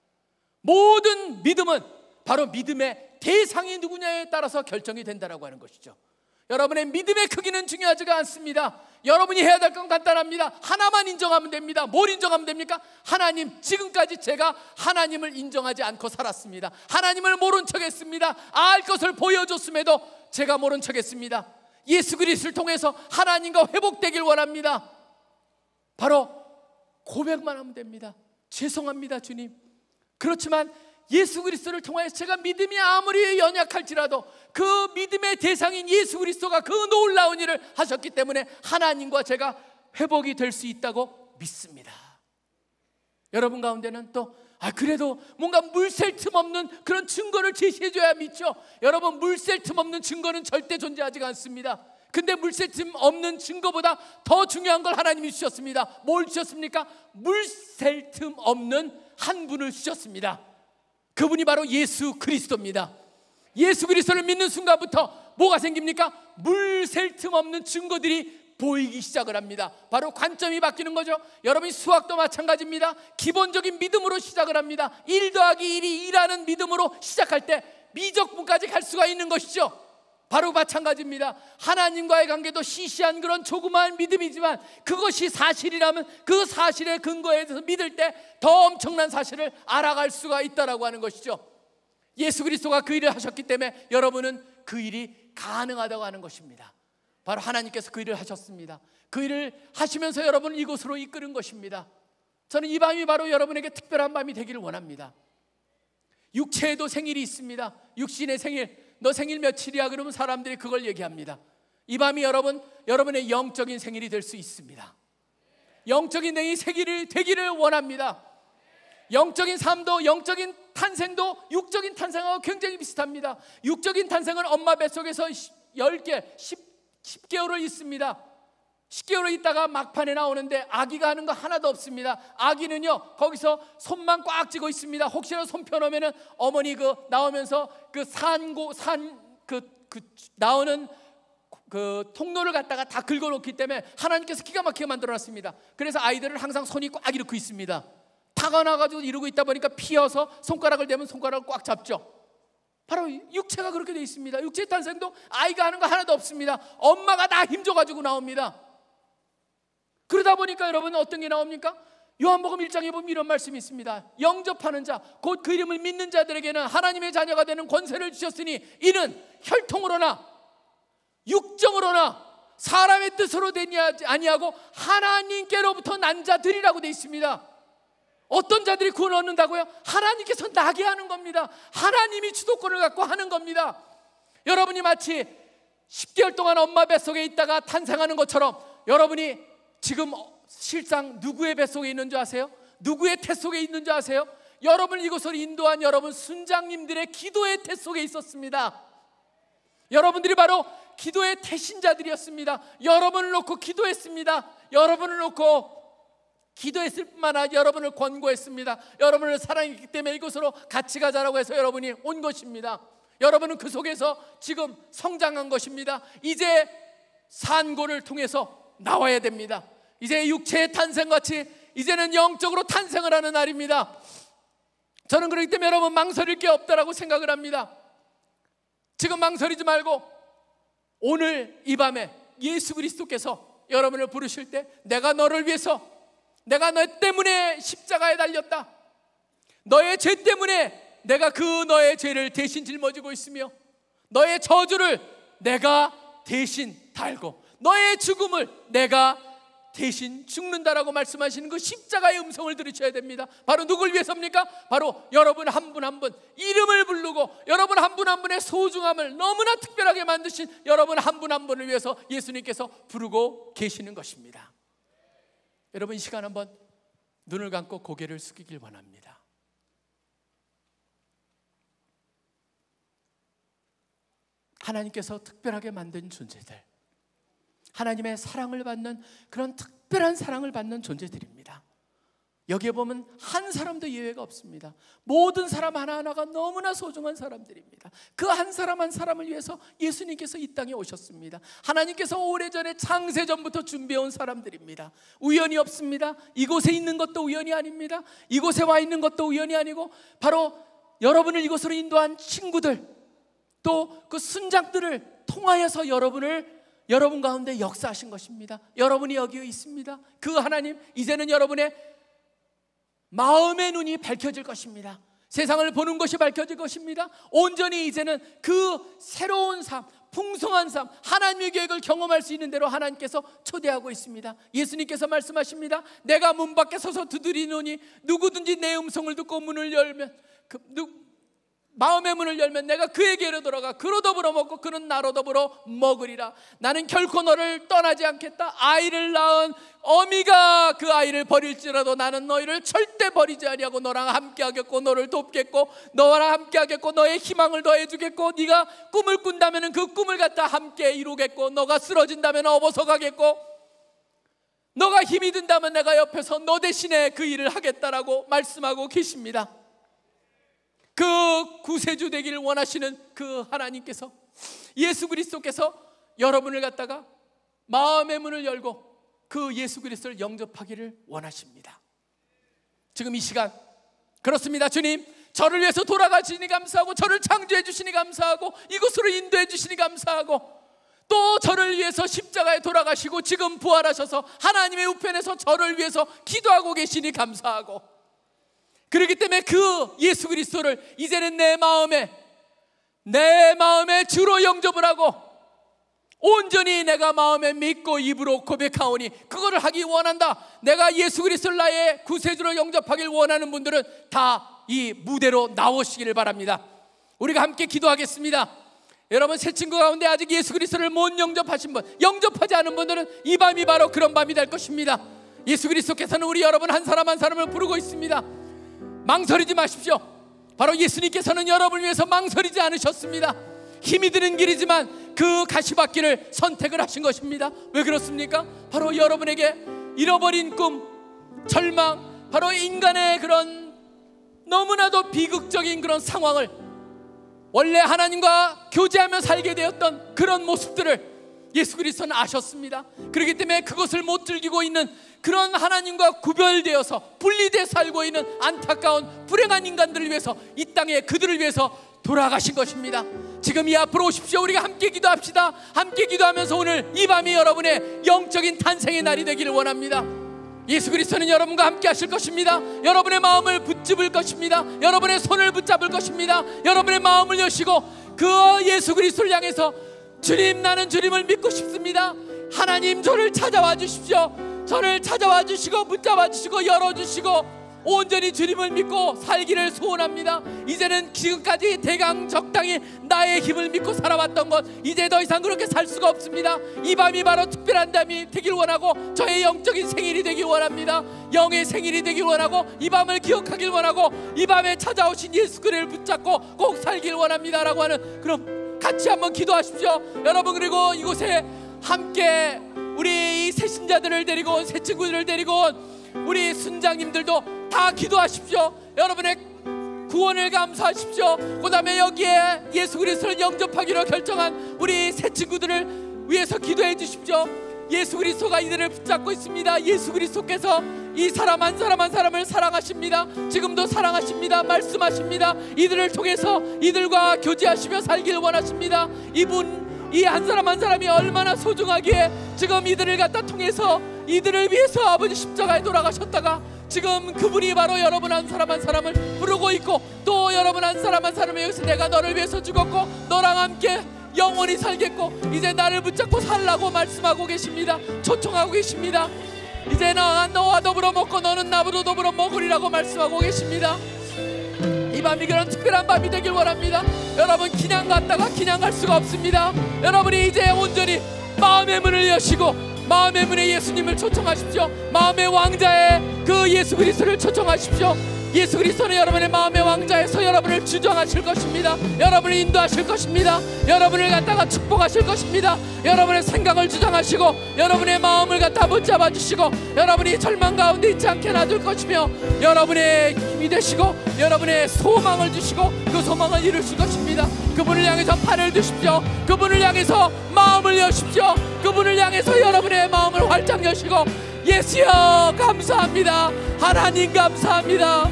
모든 믿음은 바로 믿음의 대상이 누구냐에 따라서 결정이 된다라고 하는 것이죠. 여러분의 믿음의 크기는 중요하지가 않습니다. 여러분이 해야 될 건 간단합니다. 하나만 인정하면 됩니다. 뭘 인정하면 됩니까? 하나님, 지금까지 제가 하나님을 인정하지 않고 살았습니다. 하나님을 모른 척했습니다. 알 것을 보여줬음에도 제가 모른 척했습니다. 예수 그리스도를 통해서 하나님과 회복되길 원합니다. 바로 고백만 하면 됩니다. 죄송합니다 주님, 그렇지만 예수 그리스도를 통해서 제가 믿음이 아무리 연약할지라도 그 믿음의 대상인 예수 그리스도가 그 놀라운 일을 하셨기 때문에 하나님과 제가 회복이 될 수 있다고 믿습니다. 여러분 가운데는 또 아 그래도 뭔가 물샐 틈 없는 그런 증거를 제시해줘야 믿죠. 여러분, 물샐 틈 없는 증거는 절대 존재하지가 않습니다. 근데 물샐 틈 없는 증거보다 더 중요한 걸 하나님이 주셨습니다. 뭘 주셨습니까? 물샐 틈 없는 한 분을 주셨습니다. 그분이 바로 예수 그리스도입니다. 예수 그리스도를 믿는 순간부터 뭐가 생깁니까? 물샐 틈 없는 증거들이 보이기 시작을 합니다. 바로 관점이 바뀌는 거죠. 여러분이 수학도 마찬가지입니다. 기본적인 믿음으로 시작을 합니다. 일 더하기 일이 이라는 믿음으로 시작할 때 미적분까지 갈 수가 있는 것이죠. 바로 마찬가지입니다. 하나님과의 관계도 시시한 그런 조그마한 믿음이지만 그것이 사실이라면 그 사실의 근거에 대해서 믿을 때 더 엄청난 사실을 알아갈 수가 있다라고 하는 것이죠. 예수 그리스도가 그 일을 하셨기 때문에 여러분은 그 일이 가능하다고 하는 것입니다. 바로 하나님께서 그 일을 하셨습니다. 그 일을 하시면서 여러분을 이곳으로 이끄는 것입니다. 저는 이 밤이 바로 여러분에게 특별한 밤이 되기를 원합니다. 육체에도 생일이 있습니다. 육신의 생일, 너 생일 며칠이야? 그러면 사람들이 그걸 얘기합니다. 이 밤이 여러분, 여러분의 영적인 생일이 될 수 있습니다. 영적인 생일이 되기를 원합니다. 영적인 삶도, 영적인 탄생도 육적인 탄생하고 굉장히 비슷합니다. 육적인 탄생은 엄마 뱃속에서 열 개, 십 개월을 있습니다. 십 개월을 있다가 막판에 나오는데 아기가 하는 거 하나도 없습니다. 아기는요, 거기서 손만 꽉 쥐고 있습니다. 혹시나 손 펴놓으면은 어머니 그 나오면서 그 산고 산 그 그 나오는 그 통로를 갖다가 다 긁어놓기 때문에 하나님께서 기가 막히게 만들어놨습니다. 그래서 아이들을 항상 손이 꽉 이렇게 있습니다. 타가 나가지고 이러고 있다 보니까 피어서 손가락을 대면 손가락을 꽉 잡죠. 바로 육체가 그렇게 되어 있습니다. 육체 탄생도 아이가 하는 거 하나도 없습니다. 엄마가 다 힘줘가지고 나옵니다. 그러다 보니까 여러분 어떤 게 나옵니까? 요한복음 일 장에 보면 이런 말씀이 있습니다. 영접하는 자, 곧 그 이름을 믿는 자들에게는 하나님의 자녀가 되는 권세를 주셨으니 이는 혈통으로나 육정으로나 사람의 뜻으로 되지 아니하고 하나님께로부터 난 자들이라고 되어 있습니다. 어떤 자들이 구원을 얻는다고요? 하나님께서 나게 하는 겁니다. 하나님이 주도권을 갖고 하는 겁니다. 여러분이 마치 십 개월 동안 엄마 뱃속에 있다가 탄생하는 것처럼 여러분이 지금 실상 누구의 뱃속에 있는 줄 아세요? 누구의 태 속에 있는 줄 아세요? 여러분 이곳을 인도한 여러분 순장님들의 기도의 태 속에 있었습니다. 여러분들이 바로 기도의 태신자들이었습니다. 여러분을 놓고 기도했습니다. 여러분을 놓고 기도했을 뿐만 아니라 여러분을 권고했습니다. 여러분을 사랑했기 때문에 이곳으로 같이 가자라고 해서 여러분이 온 것입니다. 여러분은 그 속에서 지금 성장한 것입니다. 이제 산고를 통해서 나와야 됩니다. 이제 육체의 탄생같이 이제는 영적으로 탄생을 하는 날입니다. 저는 그렇기 때문에 여러분 망설일 게 없다라고 생각을 합니다. 지금 망설이지 말고 오늘 이 밤에 예수 그리스도께서 여러분을 부르실 때 내가 너를 위해서, 내가 너 때문에 십자가에 달렸다, 너의 죄 때문에 내가 그 너의 죄를 대신 짊어지고 있으며 너의 저주를 내가 대신 달고 너의 죽음을 내가 대신 죽는다라고 말씀하시는 그 십자가의 음성을 들으셔야 됩니다. 바로 누굴 위해서입니까? 바로 여러분 한 분 한 분 이름을 부르고 여러분 한 분 한 분의 소중함을 너무나 특별하게 만드신 여러분 한 분 한 분을 위해서 예수님께서 부르고 계시는 것입니다. 여러분 이 시간 한번 눈을 감고 고개를 숙이길 원합니다. 하나님께서 특별하게 만든 존재들, 하나님의 사랑을 받는 그런 특별한 사랑을 받는 존재들입니다. 여기에 보면 한 사람도 예외가 없습니다. 모든 사람 하나하나가 너무나 소중한 사람들입니다. 그 한 사람 한 사람을 위해서 예수님께서 이 땅에 오셨습니다. 하나님께서 오래전에 창세전부터 준비해온 사람들입니다. 우연이 없습니다. 이곳에 있는 것도 우연이 아닙니다. 이곳에 와 있는 것도 우연이 아니고 바로 여러분을 이곳으로 인도한 친구들, 또 그 순장들을 통하여서 여러분을 여러분 가운데 역사하신 것입니다. 여러분이 여기에 있습니다. 그 하나님, 이제는 여러분의 마음의 눈이 밝혀질 것입니다. 세상을 보는 것이 밝혀질 것입니다. 온전히 이제는 그 새로운 삶, 풍성한 삶, 하나님의 계획을 경험할 수 있는 대로 하나님께서 초대하고 있습니다. 예수님께서 말씀하십니다. 내가 문 밖에 서서 두드리노니 누구든지 내 음성을 듣고 문을 열면 그, 누, 마음의 문을 열면 내가 그에게로 돌아가 그로 더불어 먹고 그는 나로 더불어 먹으리라. 나는 결코 너를 떠나지 않겠다. 아이를 낳은 어미가 그 아이를 버릴지라도 나는 너희를 절대 버리지 아니하고 너랑 함께 하겠고 너를 돕겠고 너랑 함께 하겠고 너의 희망을 더해 주겠고 네가 꿈을 꾼다면 그 꿈을 갖다 함께 이루겠고 너가 쓰러진다면 업어서 가겠고 너가 힘이 든다면 내가 옆에서 너 대신에 그 일을 하겠다라고 말씀하고 계십니다. 그 구세주 되기를 원하시는 그 하나님께서, 예수 그리스도께서 여러분을 갖다가 마음의 문을 열고 그 예수 그리스도를 영접하기를 원하십니다. 지금 이 시간 그렇습니다. 주님, 저를 위해서 돌아가 주시니 감사하고 저를 창조해 주시니 감사하고 이곳으로 인도해 주시니 감사하고 또 저를 위해서 십자가에 돌아가시고 지금 부활하셔서 하나님의 우편에서 저를 위해서 기도하고 계시니 감사하고, 그렇기 때문에 그 예수 그리스도를 이제는 내 마음에 내 마음에 주로 영접을 하고 온전히 내가 마음에 믿고 입으로 고백하오니 그거를 하기 원한다. 내가 예수 그리스도를 나의 구세주로 영접하길 원하는 분들은 다 이 무대로 나오시기를 바랍니다. 우리가 함께 기도하겠습니다. 여러분 새 친구 가운데 아직 예수 그리스도를 못 영접하신 분, 영접하지 않은 분들은 이 밤이 바로 그런 밤이 될 것입니다. 예수 그리스도께서는 우리 여러분 한 사람 한 사람을 부르고 있습니다. 망설이지 마십시오. 바로 예수님께서는 여러분을 위해서 망설이지 않으셨습니다. 힘이 드는 길이지만 그 가시밭길을 선택을 하신 것입니다. 왜 그렇습니까? 바로 여러분에게 잃어버린 꿈, 절망, 바로 인간의 그런 너무나도 비극적인 그런 상황을, 원래 하나님과 교제하며 살게 되었던 그런 모습들을 예수 그리스도는 아셨습니다. 그렇기 때문에 그것을 못 즐기고 있는 그런 하나님과 구별되어서 분리되어 살고 있는 안타까운 불행한 인간들을 위해서 이 땅에 그들을 위해서 돌아가신 것입니다. 지금 이 앞으로 오십시오. 우리가 함께 기도합시다. 함께 기도하면서 오늘 이 밤이 여러분의 영적인 탄생의 날이 되기를 원합니다. 예수 그리스도는 여러분과 함께 하실 것입니다. 여러분의 마음을 붙잡을 것입니다. 여러분의 손을 붙잡을 것입니다. 여러분의 마음을 여시고 그 예수 그리스도를 향해서 주님, 나는 주님을 믿고 싶습니다. 하나님, 저를 찾아와 주십시오. 저를 찾아와 주시고 붙잡아 주시고 열어주시고 온전히 주님을 믿고 살기를 소원합니다. 이제는 지금까지 대강 적당히 나의 힘을 믿고 살아왔던 것, 이제 더 이상 그렇게 살 수가 없습니다. 이 밤이 바로 특별한 밤이 되길 원하고 저의 영적인 생일이 되길 원합니다. 영의 생일이 되길 원하고 이 밤을 기억하길 원하고 이 밤에 찾아오신 예수 그리스도를 붙잡고 꼭 살길 원합니다 라고 하는, 그럼 같이 한번 기도하십시오. 여러분, 그리고 이곳에 함께 우리 새신자들을 데리고 온, 새 친구들을 데리고 온 우리 순장님들도 다 기도하십시오. 여러분의 구원을 감사하십시오. 그 다음에 여기에 예수 그리스도를 영접하기로 결정한 우리 새 친구들을 위해서 기도해 주십시오. 예수 그리스도가 이들을 붙잡고 있습니다. 예수 그리스도께서 이 사람 한 사람 한 사람을 사랑하십니다. 지금도 사랑하십니다. 말씀하십니다. 이들을 통해서 이들과 교제하시며 살기를 원하십니다. 이분 이 한 사람 한 사람이 얼마나 소중하기에 지금 이들을 갖다 통해서 이들을 위해서 아버지 십자가에 돌아가셨다가 지금 그분이 바로 여러분 한 사람 한 사람을 부르고 있고, 또 여러분 한 사람 한 사람을 여기서 내가 너를 위해서 죽었고 너랑 함께 영원히 살겠고 이제 나를 붙잡고 살라고 말씀하고 계십니다. 초청하고 계십니다. 이제 나 너와 더불어 먹고 너는 나보다 더불어 먹으리라고 말씀하고 계십니다. 이 밤이 그런 특별한 밤이 되길 원합니다. 여러분 그냥 갔다가 그냥 갈 수가 없습니다. 여러분이 이제 온전히 마음의 문을 여시고 마음의 문에 예수님을 초청하십시오. 마음의 왕자의 그 예수 그리스도를 초청하십시오. 예수 그리스도는 여러분의 마음의 왕자에서 여러분을 주장하실 것입니다. 여러분을 인도하실 것입니다. 여러분을 갖다가 축복하실 것입니다. 여러분의 생각을 주장하시고 여러분의 마음을 갖다 붙잡아 주시고 여러분이 절망 가운데 있지 않게 놔둘 것이며 여러분의 힘이 되시고 여러분의 소망을 주시고 그 소망을 이루실 것입니다. 그분을 향해서 팔을 드십시오. 그분을 향해서 마음을 여십시오. 그분을 향해서 여러분의 마음을 활짝 여시고 예수여 감사합니다. 하나님 감사합니다.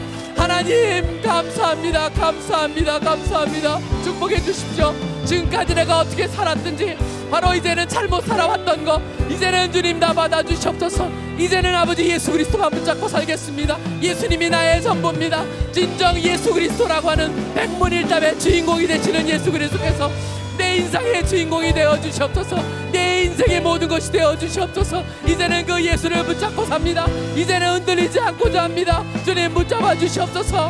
하나님 감사합니다. 감사합니다. 감사합니다. 축복해 주십시오. 지금까지 내가 어떻게 살았든지 바로 이제는 잘못 살아왔던 거 이제는 주님 다 받아주시옵소서. 이제는 아버지 예수 그리스도만 붙잡고 살겠습니다. 예수님이 나의 전부입니다. 진정 예수 그리스도라고 하는 백문일답의 주인공이 되시는 예수 그리스도께서 내 인생의 주인공이 되어 주시옵소서. 내 인생의 모든 것이 되어 주시옵소서. 이제는 그 예수를 붙잡고 삽니다. 이제는 흔들리지 않고자 합니다. 주님 붙잡아 주시옵소서.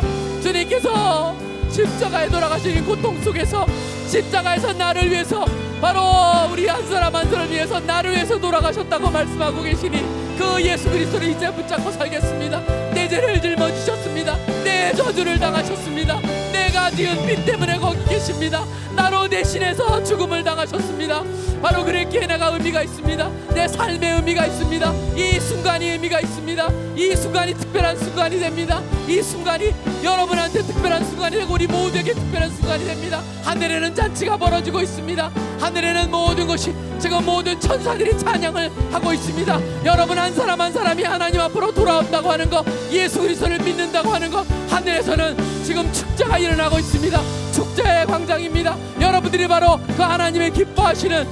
주님께서 십자가에 돌아가신 고통 속에서 십자가에서 나를 위해서 바로 우리 한 사람 한 사람을 위해서 나를 위해서 돌아가셨다고 말씀하고 계시니 그 예수 그리스도를 이제 붙잡고 살겠습니다. 내 죄를 짊어지셨습니다. 내 저주를 당하셨습니다. 내가 지은 빚 때문에 거기 계십니다. 나로 대신해서 죽음을 당하셨습니다. 바로 그랬기에 내가 의미가 있습니다. 내 삶의 의미가 있습니다. 이 순간이 의미가 있습니다. 이 순간이 특별한 순간이 됩니다. 이 순간이 여러분한테 특별한 순간이 되고 우리 모두에게 특별한 순간이 됩니다. 하늘에는 잔치가 벌어지고 있습니다. 하늘에는 모든 것이 지금 모든 천사들이 찬양을 하고 있습니다. 여러분 한 사람 한 사람이 하나님 앞으로 돌아온다고 하는 것, 예수 그리스도를 믿는다고 하는 것, 하늘에서는 지금 축제가 일어나고 있습니다. 축제의 광장입니다. 여러분들이 바로 그 하나님의 기뻐하시는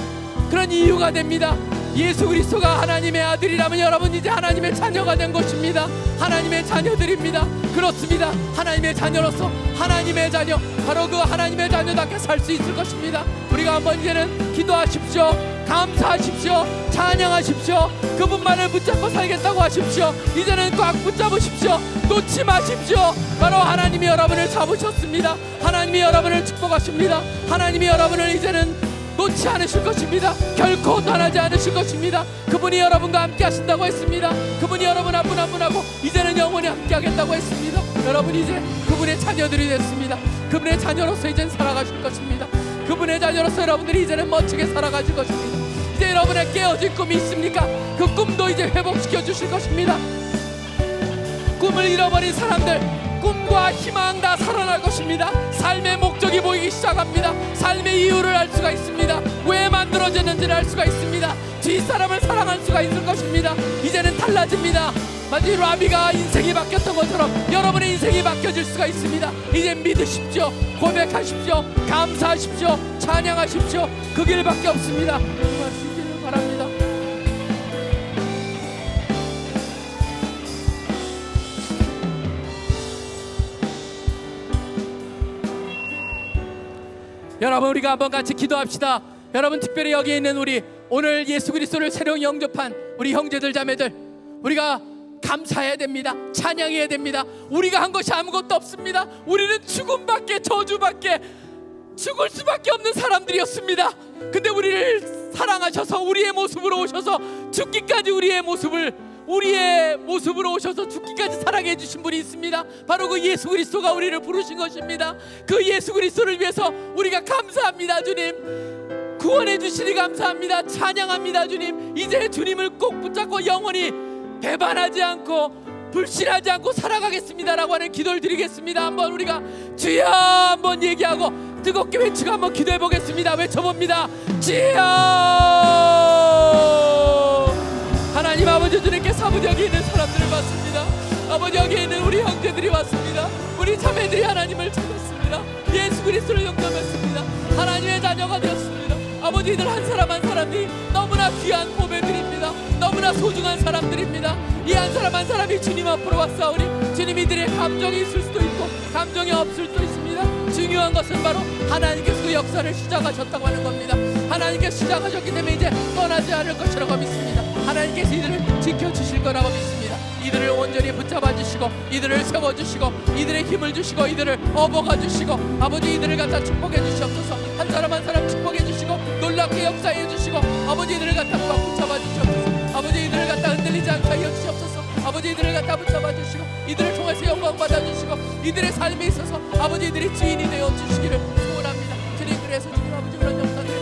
그런 이유가 됩니다. 예수 그리스도가 하나님의 아들이라면 여러분 이제 하나님의 자녀가 된 것입니다. 하나님의 자녀들입니다. 그렇습니다. 하나님의 자녀로서 하나님의 자녀, 바로 그 하나님의 자녀답게 살 수 있을 것입니다. 우리가 한번 이제는 기도하십시오. 감사하십시오. 찬양하십시오. 그분만을 붙잡고 살겠다고 하십시오. 이제는 꽉 붙잡으십시오. 놓지 마십시오. 바로 하나님이 여러분을 잡으셨습니다. 하나님이 여러분을 축복하십니다. 하나님이 여러분을 이제는 놓지 않으실 것입니다. 결코 떠나지 않으실 것입니다. 그분이 여러분과 함께 하신다고 했습니다. 그분이 여러분 한 분 한 분하고 이제는 영원히 함께 하겠다고 했습니다. 여러분 이제 그분의 자녀들이 됐습니다. 그분의 자녀로서 이제는 살아가실 것입니다. 그분의 자녀로서 여러분들이 이제는 멋지게 살아가실 것입니다. 이제 여러분의 깨어진 꿈이 있습니까? 그 꿈도 이제 회복시켜 주실 것입니다. 꿈을 잃어버린 사람들, 꿈과 희망 다 살아날 것입니다. 삶의 목적이 보이기 시작합니다. 삶의 이유를 알 수가 있습니다. 왜 만들어졌는지를 알 수가 있습니다. 뒷사람을 사랑할 수가 있을 것입니다. 이제는 달라집니다. 마치 라비가 인생이 바뀌었던 것처럼 여러분의 인생이 바뀌어질 수가 있습니다. 이제 믿으십시오. 고백하십시오. 감사하십시오. 찬양하십시오. 그 길밖에 없습니다. 정말 쉬기를 바랍니다. 여러분 우리가 한번 같이 기도합시다. 여러분 특별히 여기 있는 우리 오늘 예수 그리스도를 새로 영접한 우리 형제들 자매들, 우리가 감사해야 됩니다. 찬양해야 됩니다. 우리가 한 것이 아무것도 없습니다. 우리는 죽음밖에 저주밖에 죽을 수밖에 없는 사람들이었습니다. 근데 우리를 사랑하셔서 우리의 모습으로 오셔서 죽기까지 우리의 모습을 우리의 모습으로 오셔서 죽기까지 사랑해 주신 분이 있습니다. 바로 그 예수 그리스도가 우리를 부르신 것입니다. 그 예수 그리스도를 위해서 우리가 감사합니다. 주님 구원해 주시니 감사합니다. 찬양합니다. 주님 이제 주님을 꼭 붙잡고 영원히 배반하지 않고 불신하지 않고 살아가겠습니다 라고 하는 기도를 드리겠습니다. 한번 우리가 주여 한번 얘기하고 뜨겁게 외치고 한번 기도해 보겠습니다. 외쳐봅니다. 주여! 하나님 아버지, 주님께서 아버지 여기 있는 사람들을 봤습니다. 아버지 여기 있는 우리 형제들이 왔습니다. 우리 자매들이 하나님을 찾았습니다. 예수 그리스도를 영접했습니다. 하나님의 자녀가 되었습니다. 아버지, 이들 한 사람 한 사람이 너무나 귀한 보배들입니다. 너무나 소중한 사람들입니다. 이 한 사람 한 사람이 주님 앞으로 왔사오니 주님, 이들의 감정이 있을 수도 있고 감정이 없을 수도 있습니다. 중요한 것은 바로 하나님께서 그 역사를 시작하셨다고 하는 겁니다. 하나님께서 시작하셨기 때문에 이제 떠나지 않을 것이라고 믿습니다. 하나님께서 이들을 지켜주실 거라고 믿습니다. 이들을 온전히 붙잡아 주시고 이들을 세워주시고 이들의 힘을 주시고 이들을 업어가 주시고 아버지, 이들을 갖다 축복해 주시옵소서. 한 사람 한 사람 축복해 주시고 놀랍게 역사해 주시고 아버지, 이들을 갖다 붙잡아 주시옵소서. 아버지, 이들을 갖다 흔들리지 않게 하여 주시옵소서. 아버지, 이들을 갖다 붙잡아 주시고 이들을 통해서 영광 받아 주시고 이들의 삶에 있어서 아버지, 이들이 주인이 되어 주시기를 소원합니다. 주님, 그래서 주님 아버지 그런 역사들을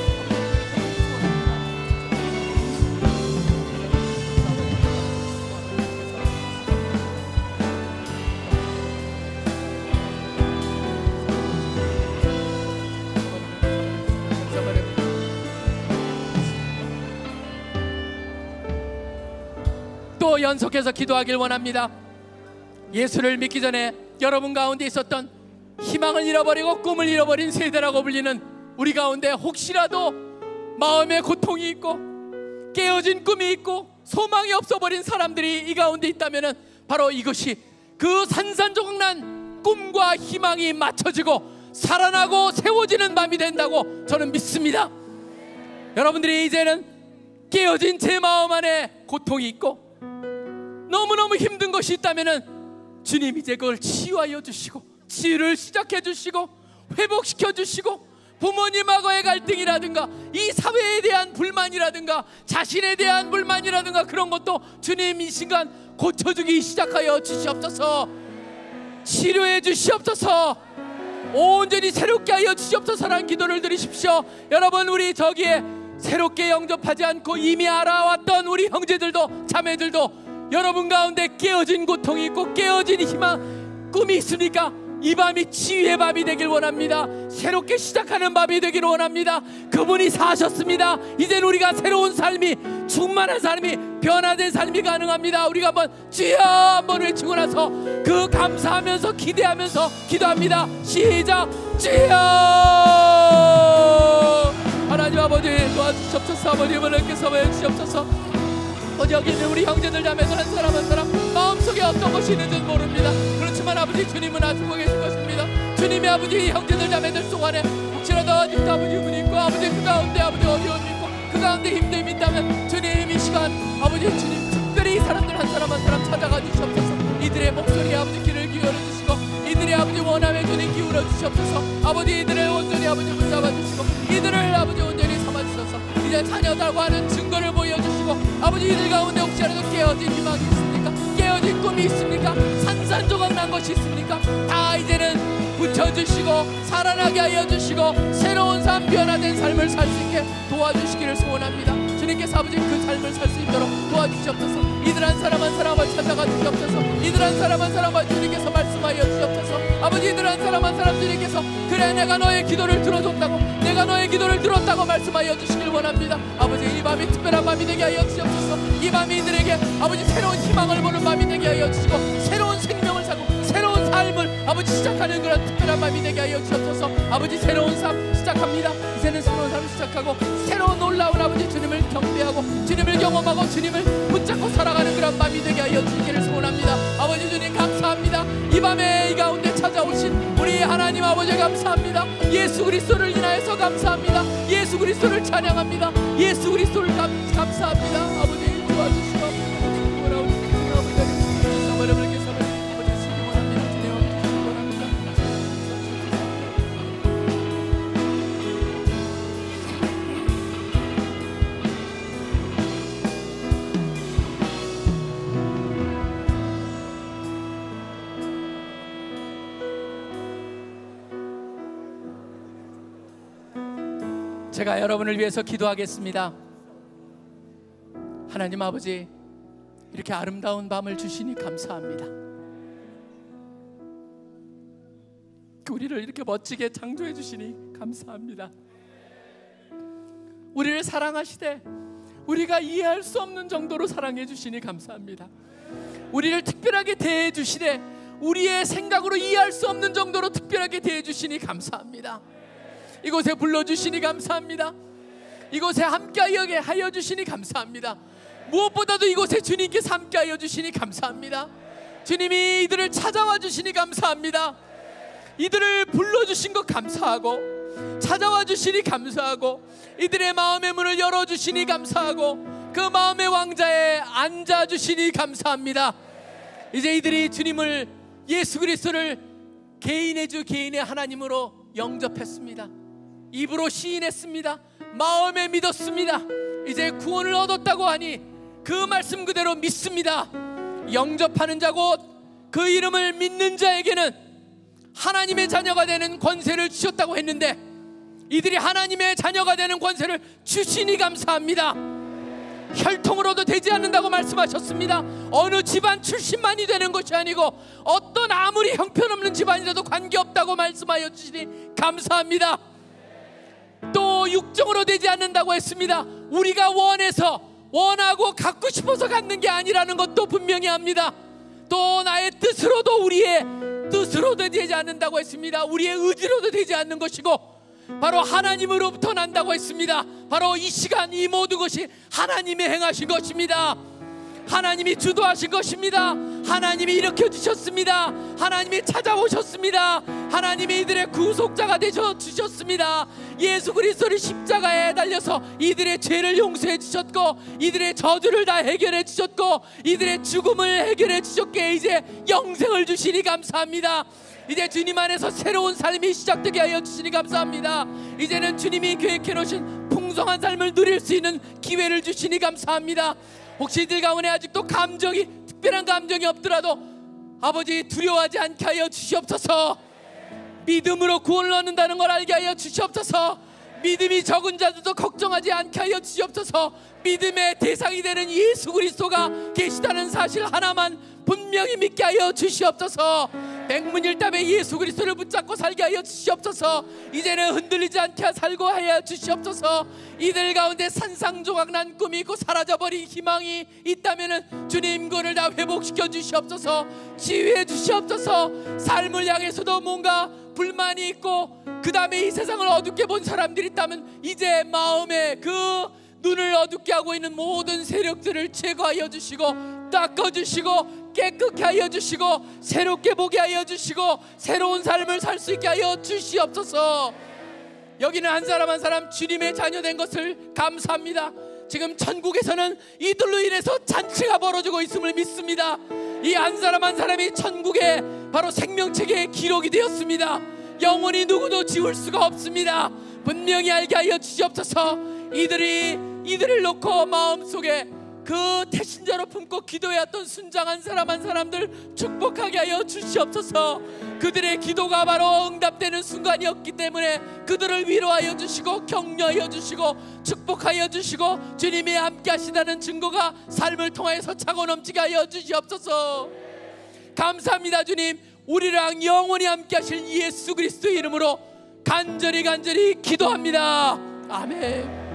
또 연속해서 기도하길 원합니다. 예수를 믿기 전에 여러분 가운데 있었던 희망을 잃어버리고 꿈을 잃어버린 세대라고 불리는 우리 가운데 혹시라도 마음에 고통이 있고 깨어진 꿈이 있고 소망이 없어버린 사람들이 이 가운데 있다면 바로 이것이 그 산산조각난 꿈과 희망이 맞춰지고 살아나고 세워지는 밤이 된다고 저는 믿습니다. 여러분들이 이제는 깨어진 제 마음 안에 고통이 있고 너무너무 힘든 것이 있다면 주님 이제 그걸 치유하여 주시고 치유를 시작해 주시고 회복시켜 주시고 부모님하고의 갈등이라든가 이 사회에 대한 불만이라든가 자신에 대한 불만이라든가 그런 것도 주님 이 순간 고쳐주기 시작하여 주시옵소서. 치료해 주시옵소서. 온전히 새롭게 하여 주시옵소서라는 기도를 드리십시오. 여러분, 우리 저기에 새롭게 영접하지 않고 이미 알아왔던 우리 형제들도 자매들도 여러분 가운데 깨어진 고통이 있고 깨어진 희망, 꿈이 있습니까? 이 밤이 치유의 밤이 되길 원합니다. 새롭게 시작하는 밤이 되길 원합니다. 그분이 사셨습니다. 이제는 우리가 새로운 삶이, 충만한 삶이, 변화된 삶이 가능합니다. 우리가 한번 주여 한번 외치고 나서 그 감사하면서 기대하면서 기도합니다. 시작. 주여. 하나님 아버지 도와주시옵소서. 아버지 하나님께서 해주시옵소서. 어디 여기 있는 우리 형제들 자매들 한 사람 한 사람 마음속에 어떤 것이 있는지 모릅니다. 그렇지만 아버지, 주님은 아시고 계신 것입니다. 주님이 아버지 형제들 자매들 속안에 혹시라도 아직도 아버지 분이 있고 아버지 그 가운데 아버지 어려움이 있고 그 가운데 힘듦이 있다면 주님 이 시간 아버지 주님 특별히 이 사람들 한 사람 한 사람 찾아가 주시옵소서. 이들의 목소리에 아버지 귀를 기울여 주시고 이들의 아버지 원함에 주님 기울여 주시옵소서. 아버지 이들을 온전히 아버지 붙잡아 주시고 이들을 아버지 온전히 삼아 주셔서 이제 자녀다고 하는 증거를 보여주시고 아버지, 이들 가운데 혹시라도 깨어진 희망이 있습니까? 깨어진 꿈이 있습니까? 산산조각 난 것이 있습니까? 다 이제는 붙여주시고 살아나게 하여 주시고 새로운 삶, 변화된 삶을 살 수 있게 도와주시기를 소원합니다. 주님께서 아버지 그 삶을 살 수 있도록 도와주시옵소서. 이들 한 사람 한 사람을 찾아가 주시옵소서. 이들 한 사람 한 사람을 주님께서 말씀하여 주시옵소서. 아버지, 이들 한 사람 한 사람 주님께서 그래 내가 너의 기도를 들어줬다고, 내가 너의 기도를 들었다고 말씀하여 주시길 원합니다. 아버지, 이 밤이 특별한 밤이 되게 하여 주시옵소서. 이 밤이 이들에게 아버지 새로운 희망을 보는 밤이 되게 하여 주시고 새로운 생명을 사고 새로운 삶을 아버지 시작하는 그런 특별한 밤이 되게 하여 주시옵소서. 아버지, 새로운 삶 시작합니다. 이제는 새로운 삶을 시작하고 새로운 놀라운 아버지 주님을 경배하고 주님을 경험하고 주님을 붙잡고 살아가는 그런 밤이 되게 하여 주시기를 소원합니다. 아버지 주님 감사합니다. 이 밤에 이 가운데 찾아오신 우리 하나님 아버지 감사합니다. 예수 그리스도를 인하여서 감사합니다. 예수 그리스도를 찬양합니다. 예수 그리스도를 감, 감사합니다. 아버지 도와주시고 제가 여러분을 위해서 기도하겠습니다. 하나님 아버지, 이렇게 아름다운 밤을 주시니 감사합니다. 우리를 이렇게 멋지게 창조해 주시니 감사합니다. 우리를 사랑하시되 우리가 이해할 수 없는 정도로 사랑해 주시니 감사합니다. 우리를 특별하게 대해 주시되 우리의 생각으로 이해할 수 없는 정도로 특별하게 대해 주시니 감사합니다. 이곳에 불러주시니 감사합니다. 이곳에 함께하게 하여 주시니 감사합니다. 무엇보다도 이곳에 주님께서 함께하여 주시니 감사합니다. 주님이 이들을 찾아와 주시니 감사합니다. 이들을 불러주신 것 감사하고 찾아와 주시니 감사하고 이들의 마음의 문을 열어주시니 감사하고 그 마음의 왕자에 앉아주시니 감사합니다. 이제 이들이 주님을, 예수 그리스도를 개인의 주 개인의 하나님으로 영접했습니다. 입으로 시인했습니다. 마음에 믿었습니다. 이제 구원을 얻었다고 하니 그 말씀 그대로 믿습니다. 영접하는 자고 그 이름을 믿는 자에게는 하나님의 자녀가 되는 권세를 주셨다고 했는데 이들이 하나님의 자녀가 되는 권세를 주시니 감사합니다. 혈통으로도 되지 않는다고 말씀하셨습니다. 어느 집안 출신만이 되는 것이 아니고 어떤 아무리 형편없는 집안이라도 관계없다고 말씀하여 주시니 감사합니다. 또 육정으로 되지 않는다고 했습니다. 우리가 원해서 원하고 갖고 싶어서 갖는 게 아니라는 것도 분명히 합니다. 또 나의 뜻으로도 우리의 뜻으로도 되지 않는다고 했습니다. 우리의 의지로도 되지 않는 것이고 바로 하나님으로부터 난다고 했습니다. 바로 이 시간 이 모든 것이 하나님이 행하신 것입니다. 하나님이 주도하신 것입니다. 하나님이 일으켜 주셨습니다. 하나님이 찾아오셨습니다. 하나님이 이들의 구속자가 되셔 주셨습니다. 예수 그리스도를 십자가에 달려서 이들의 죄를 용서해 주셨고 이들의 저주를 다 해결해 주셨고 이들의 죽음을 해결해 주셨기에 이제 영생을 주시니 감사합니다. 이제 주님 안에서 새로운 삶이 시작되게 하여 주시니 감사합니다. 이제는 주님이 계획해 놓으신 풍성한 삶을 누릴 수 있는 기회를 주시니 감사합니다. 혹시 이들 가운데 아직도 감정이, 특별한 감정이 없더라도 아버지 두려워하지 않게 하여 주시옵소서. 믿음으로 구원을 얻는다는 걸 알게 하여 주시옵소서. 믿음이 적은 자들도 걱정하지 않게 하여 주시옵소서. 믿음의 대상이 되는 예수 그리스도가 계시다는 사실 하나만 분명히 믿게 하여 주시옵소서. 백문일답에 예수 그리스도를 붙잡고 살게 하여 주시옵소서. 이제는 흔들리지 않게 살고 하여 주시옵소서. 이들 가운데 산상조각난 꿈이 있고 사라져버린 희망이 있다면 주님 그를 다 회복시켜 주시옵소서. 치유해 주시옵소서. 삶을 향해서도 뭔가 불만이 있고 그 다음에 이 세상을 어둡게 본 사람들이 있다면 이제 마음에 그 눈을 어둡게 하고 있는 모든 세력들을 제거하여 주시고 닦아주시고 깨끗게 하여 주시고 새롭게 보게 하여 주시고 새로운 삶을 살 수 있게 하여 주시옵소서. 여기는 한 사람 한 사람 주님의 자녀 된 것을 감사합니다. 지금 천국에서는 이들로 인해서 잔치가 벌어지고 있음을 믿습니다. 이 한 사람 한 사람이 천국의 바로 생명책에 기록이 되었습니다. 영원히 누구도 지울 수가 없습니다. 분명히 알게 하여 주시옵소서. 이들이 이들을 놓고 마음속에 그 태신자로 품고 기도해왔던 순장한 사람 한 사람들 축복하게 하여 주시옵소서. 그들의 기도가 바로 응답되는 순간이었기 때문에 그들을 위로하여 주시고 격려하여 주시고 축복하여 주시고 주님이 함께 하시다는 증거가 삶을 통해서 차고 넘치게 하여 주시옵소서. 감사합니다. 주님, 우리랑 영원히 함께 하실 예수 그리스도의 이름으로 간절히 간절히 기도합니다. 아멘.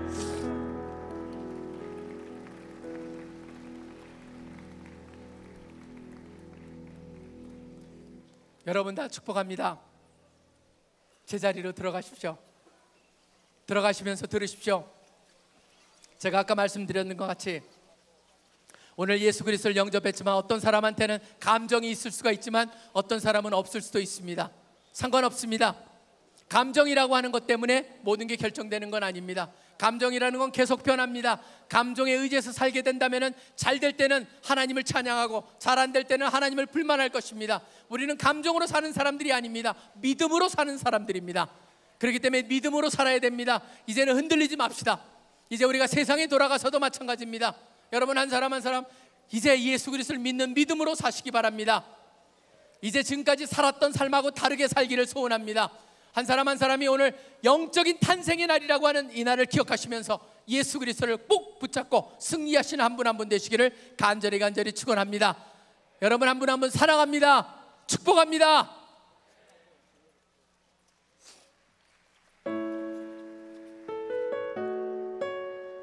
여러분 다 축복합니다. 제자리로 들어가십시오. 들어가시면서 들으십시오. 제가 아까 말씀드렸는 것 같이 오늘 예수 그리스도를 영접했지만 어떤 사람한테는 감정이 있을 수가 있지만 어떤 사람은 없을 수도 있습니다. 상관없습니다. 감정이라고 하는 것 때문에 모든 게 결정되는 건 아닙니다. 감정이라는 건 계속 변합니다. 감정에 의지해서 살게 된다면 잘 될 때는 하나님을 찬양하고 잘 안 될 때는 하나님을 불만할 것입니다. 우리는 감정으로 사는 사람들이 아닙니다. 믿음으로 사는 사람들입니다. 그렇기 때문에 믿음으로 살아야 됩니다. 이제는 흔들리지 맙시다. 이제 우리가 세상에 돌아가서도 마찬가지입니다. 여러분 한 사람 한 사람 이제 예수 그리스도를 믿는 믿음으로 사시기 바랍니다. 이제 지금까지 살았던 삶하고 다르게 살기를 소원합니다. 한 사람 한 사람이 오늘 영적인 탄생의 날이라고 하는 이 날을 기억하시면서 예수 그리스도를 꼭 붙잡고 승리하시는 한 분 한 분 되시기를 간절히 간절히 축원합니다. 여러분 한 분 한 분 사랑합니다. 축복합니다.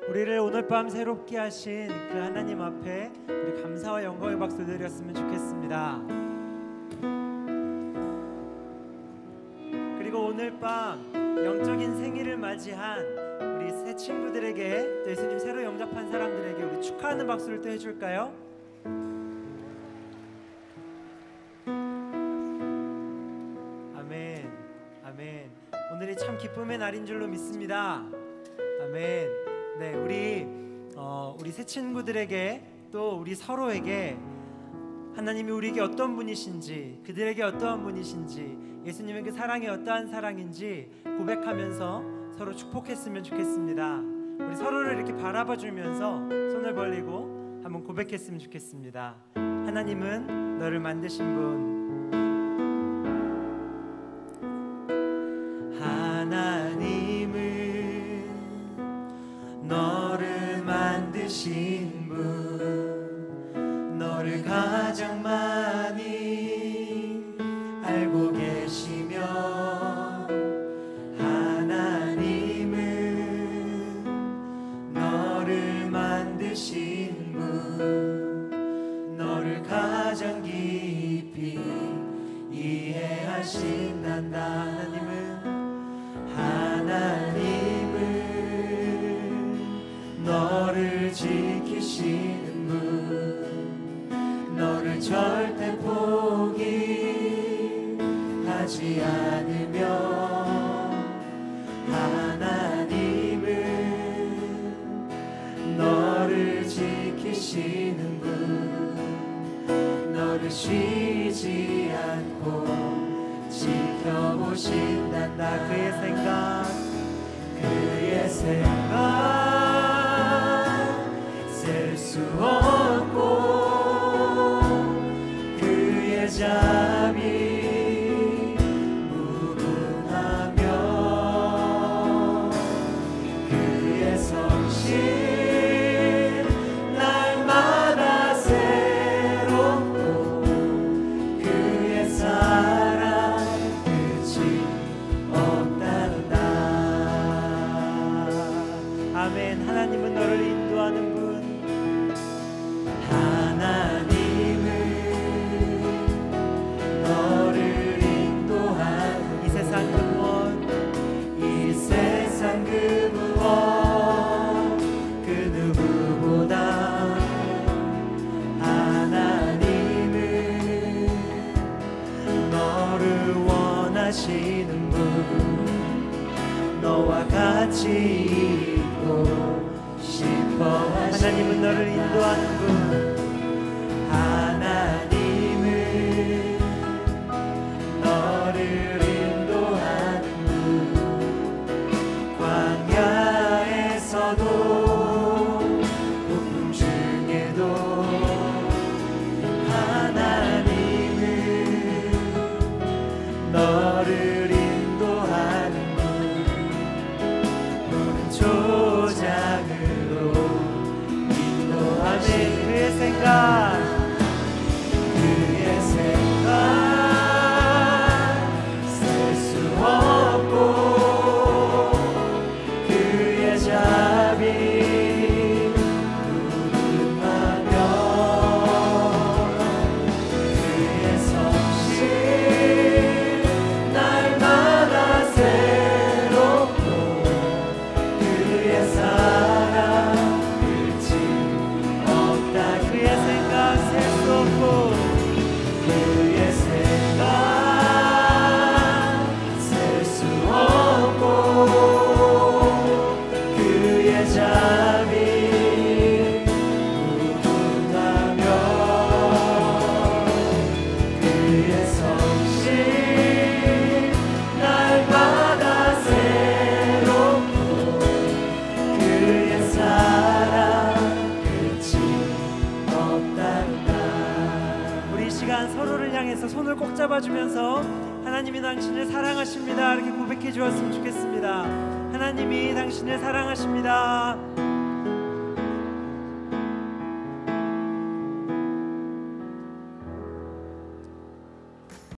우리를 오늘 밤 새롭게 하신 그 하나님 앞에 우리 감사와 영광의 박수 드렸으면 좋겠습니다. 그리고 오늘 밤 영적인 생일을 맞이한 우리 새 친구들에게, 또 예수님 새로 영접한 사람들에게 우리 축하하는 박수를 또 해줄까요? 아멘, 아멘. 오늘이 참 기쁨의 날인 줄로 믿습니다. 아멘. 네, 우리 어, 우리 새 친구들에게, 또 우리 서로에게 하나님이 우리에게 어떤 분이신지, 그들에게 어떠한 분이신지, 예수님의 그 사랑이 어떠한 사랑인지 고백하면서 서로 축복했으면 좋겠습니다. 우리 서로를 이렇게 바라봐 주면서 손을 벌리고 한번 고백했으면 좋겠습니다. 하나님은 너를 만드신 분, 하나님은 너를 만드신 분, 너를 가장 많이 알고 계시며, 하나님은 너를 만드신 분, 너를 가장 깊이 이해하신단다. 하나님은 하나님은 너를 지키시는 분, 너를 절대 포기하지 않으며, 하나님은 너를 지키시는 분, 너를 쉬지 않고 지켜보신단다. 그의 생각, 그의 생각 셀 수 없고, 그의 자비 무궁하며, 그의 성실 날마다 새롭고, 그의 사랑 끝이 없단다. 아멘. 하나님은 너를 인도하는 분, 하나님은 너를 인도하는, 이 세상 그 무엇, 이 세상 그 무엇, 그 누구보다 하나님은 너를 원하시는 분, 너와 같이 있고 싶어 하나님은 너를 인도하는 분, 하나님은 너를 인도하는 분, 광야에서도 폭풍 중에도 하나님은 너를 인도하는 분, 조장으로 인도하네. 그의 생각, 그의 생각 셀 수 없고, 그의 자비 무궁하며, 그의 성실 날마다 새롭고, 그의 사랑 끝이 없다. 그의 생각 셀 수 없고, 그의 생각 셀 수 없고, 그의 자비 무궁하며, 그의 성실 날마다 새롭고, 그의 사랑 끝이 없단다. 우리 이 시간 서로를 향해서 손을 꼭 잡아주면서 하나님이 당신을 사랑하십니다 이렇게 고백해 주었으면 좋겠습니다. 하나님이 당신을 사랑하십니다.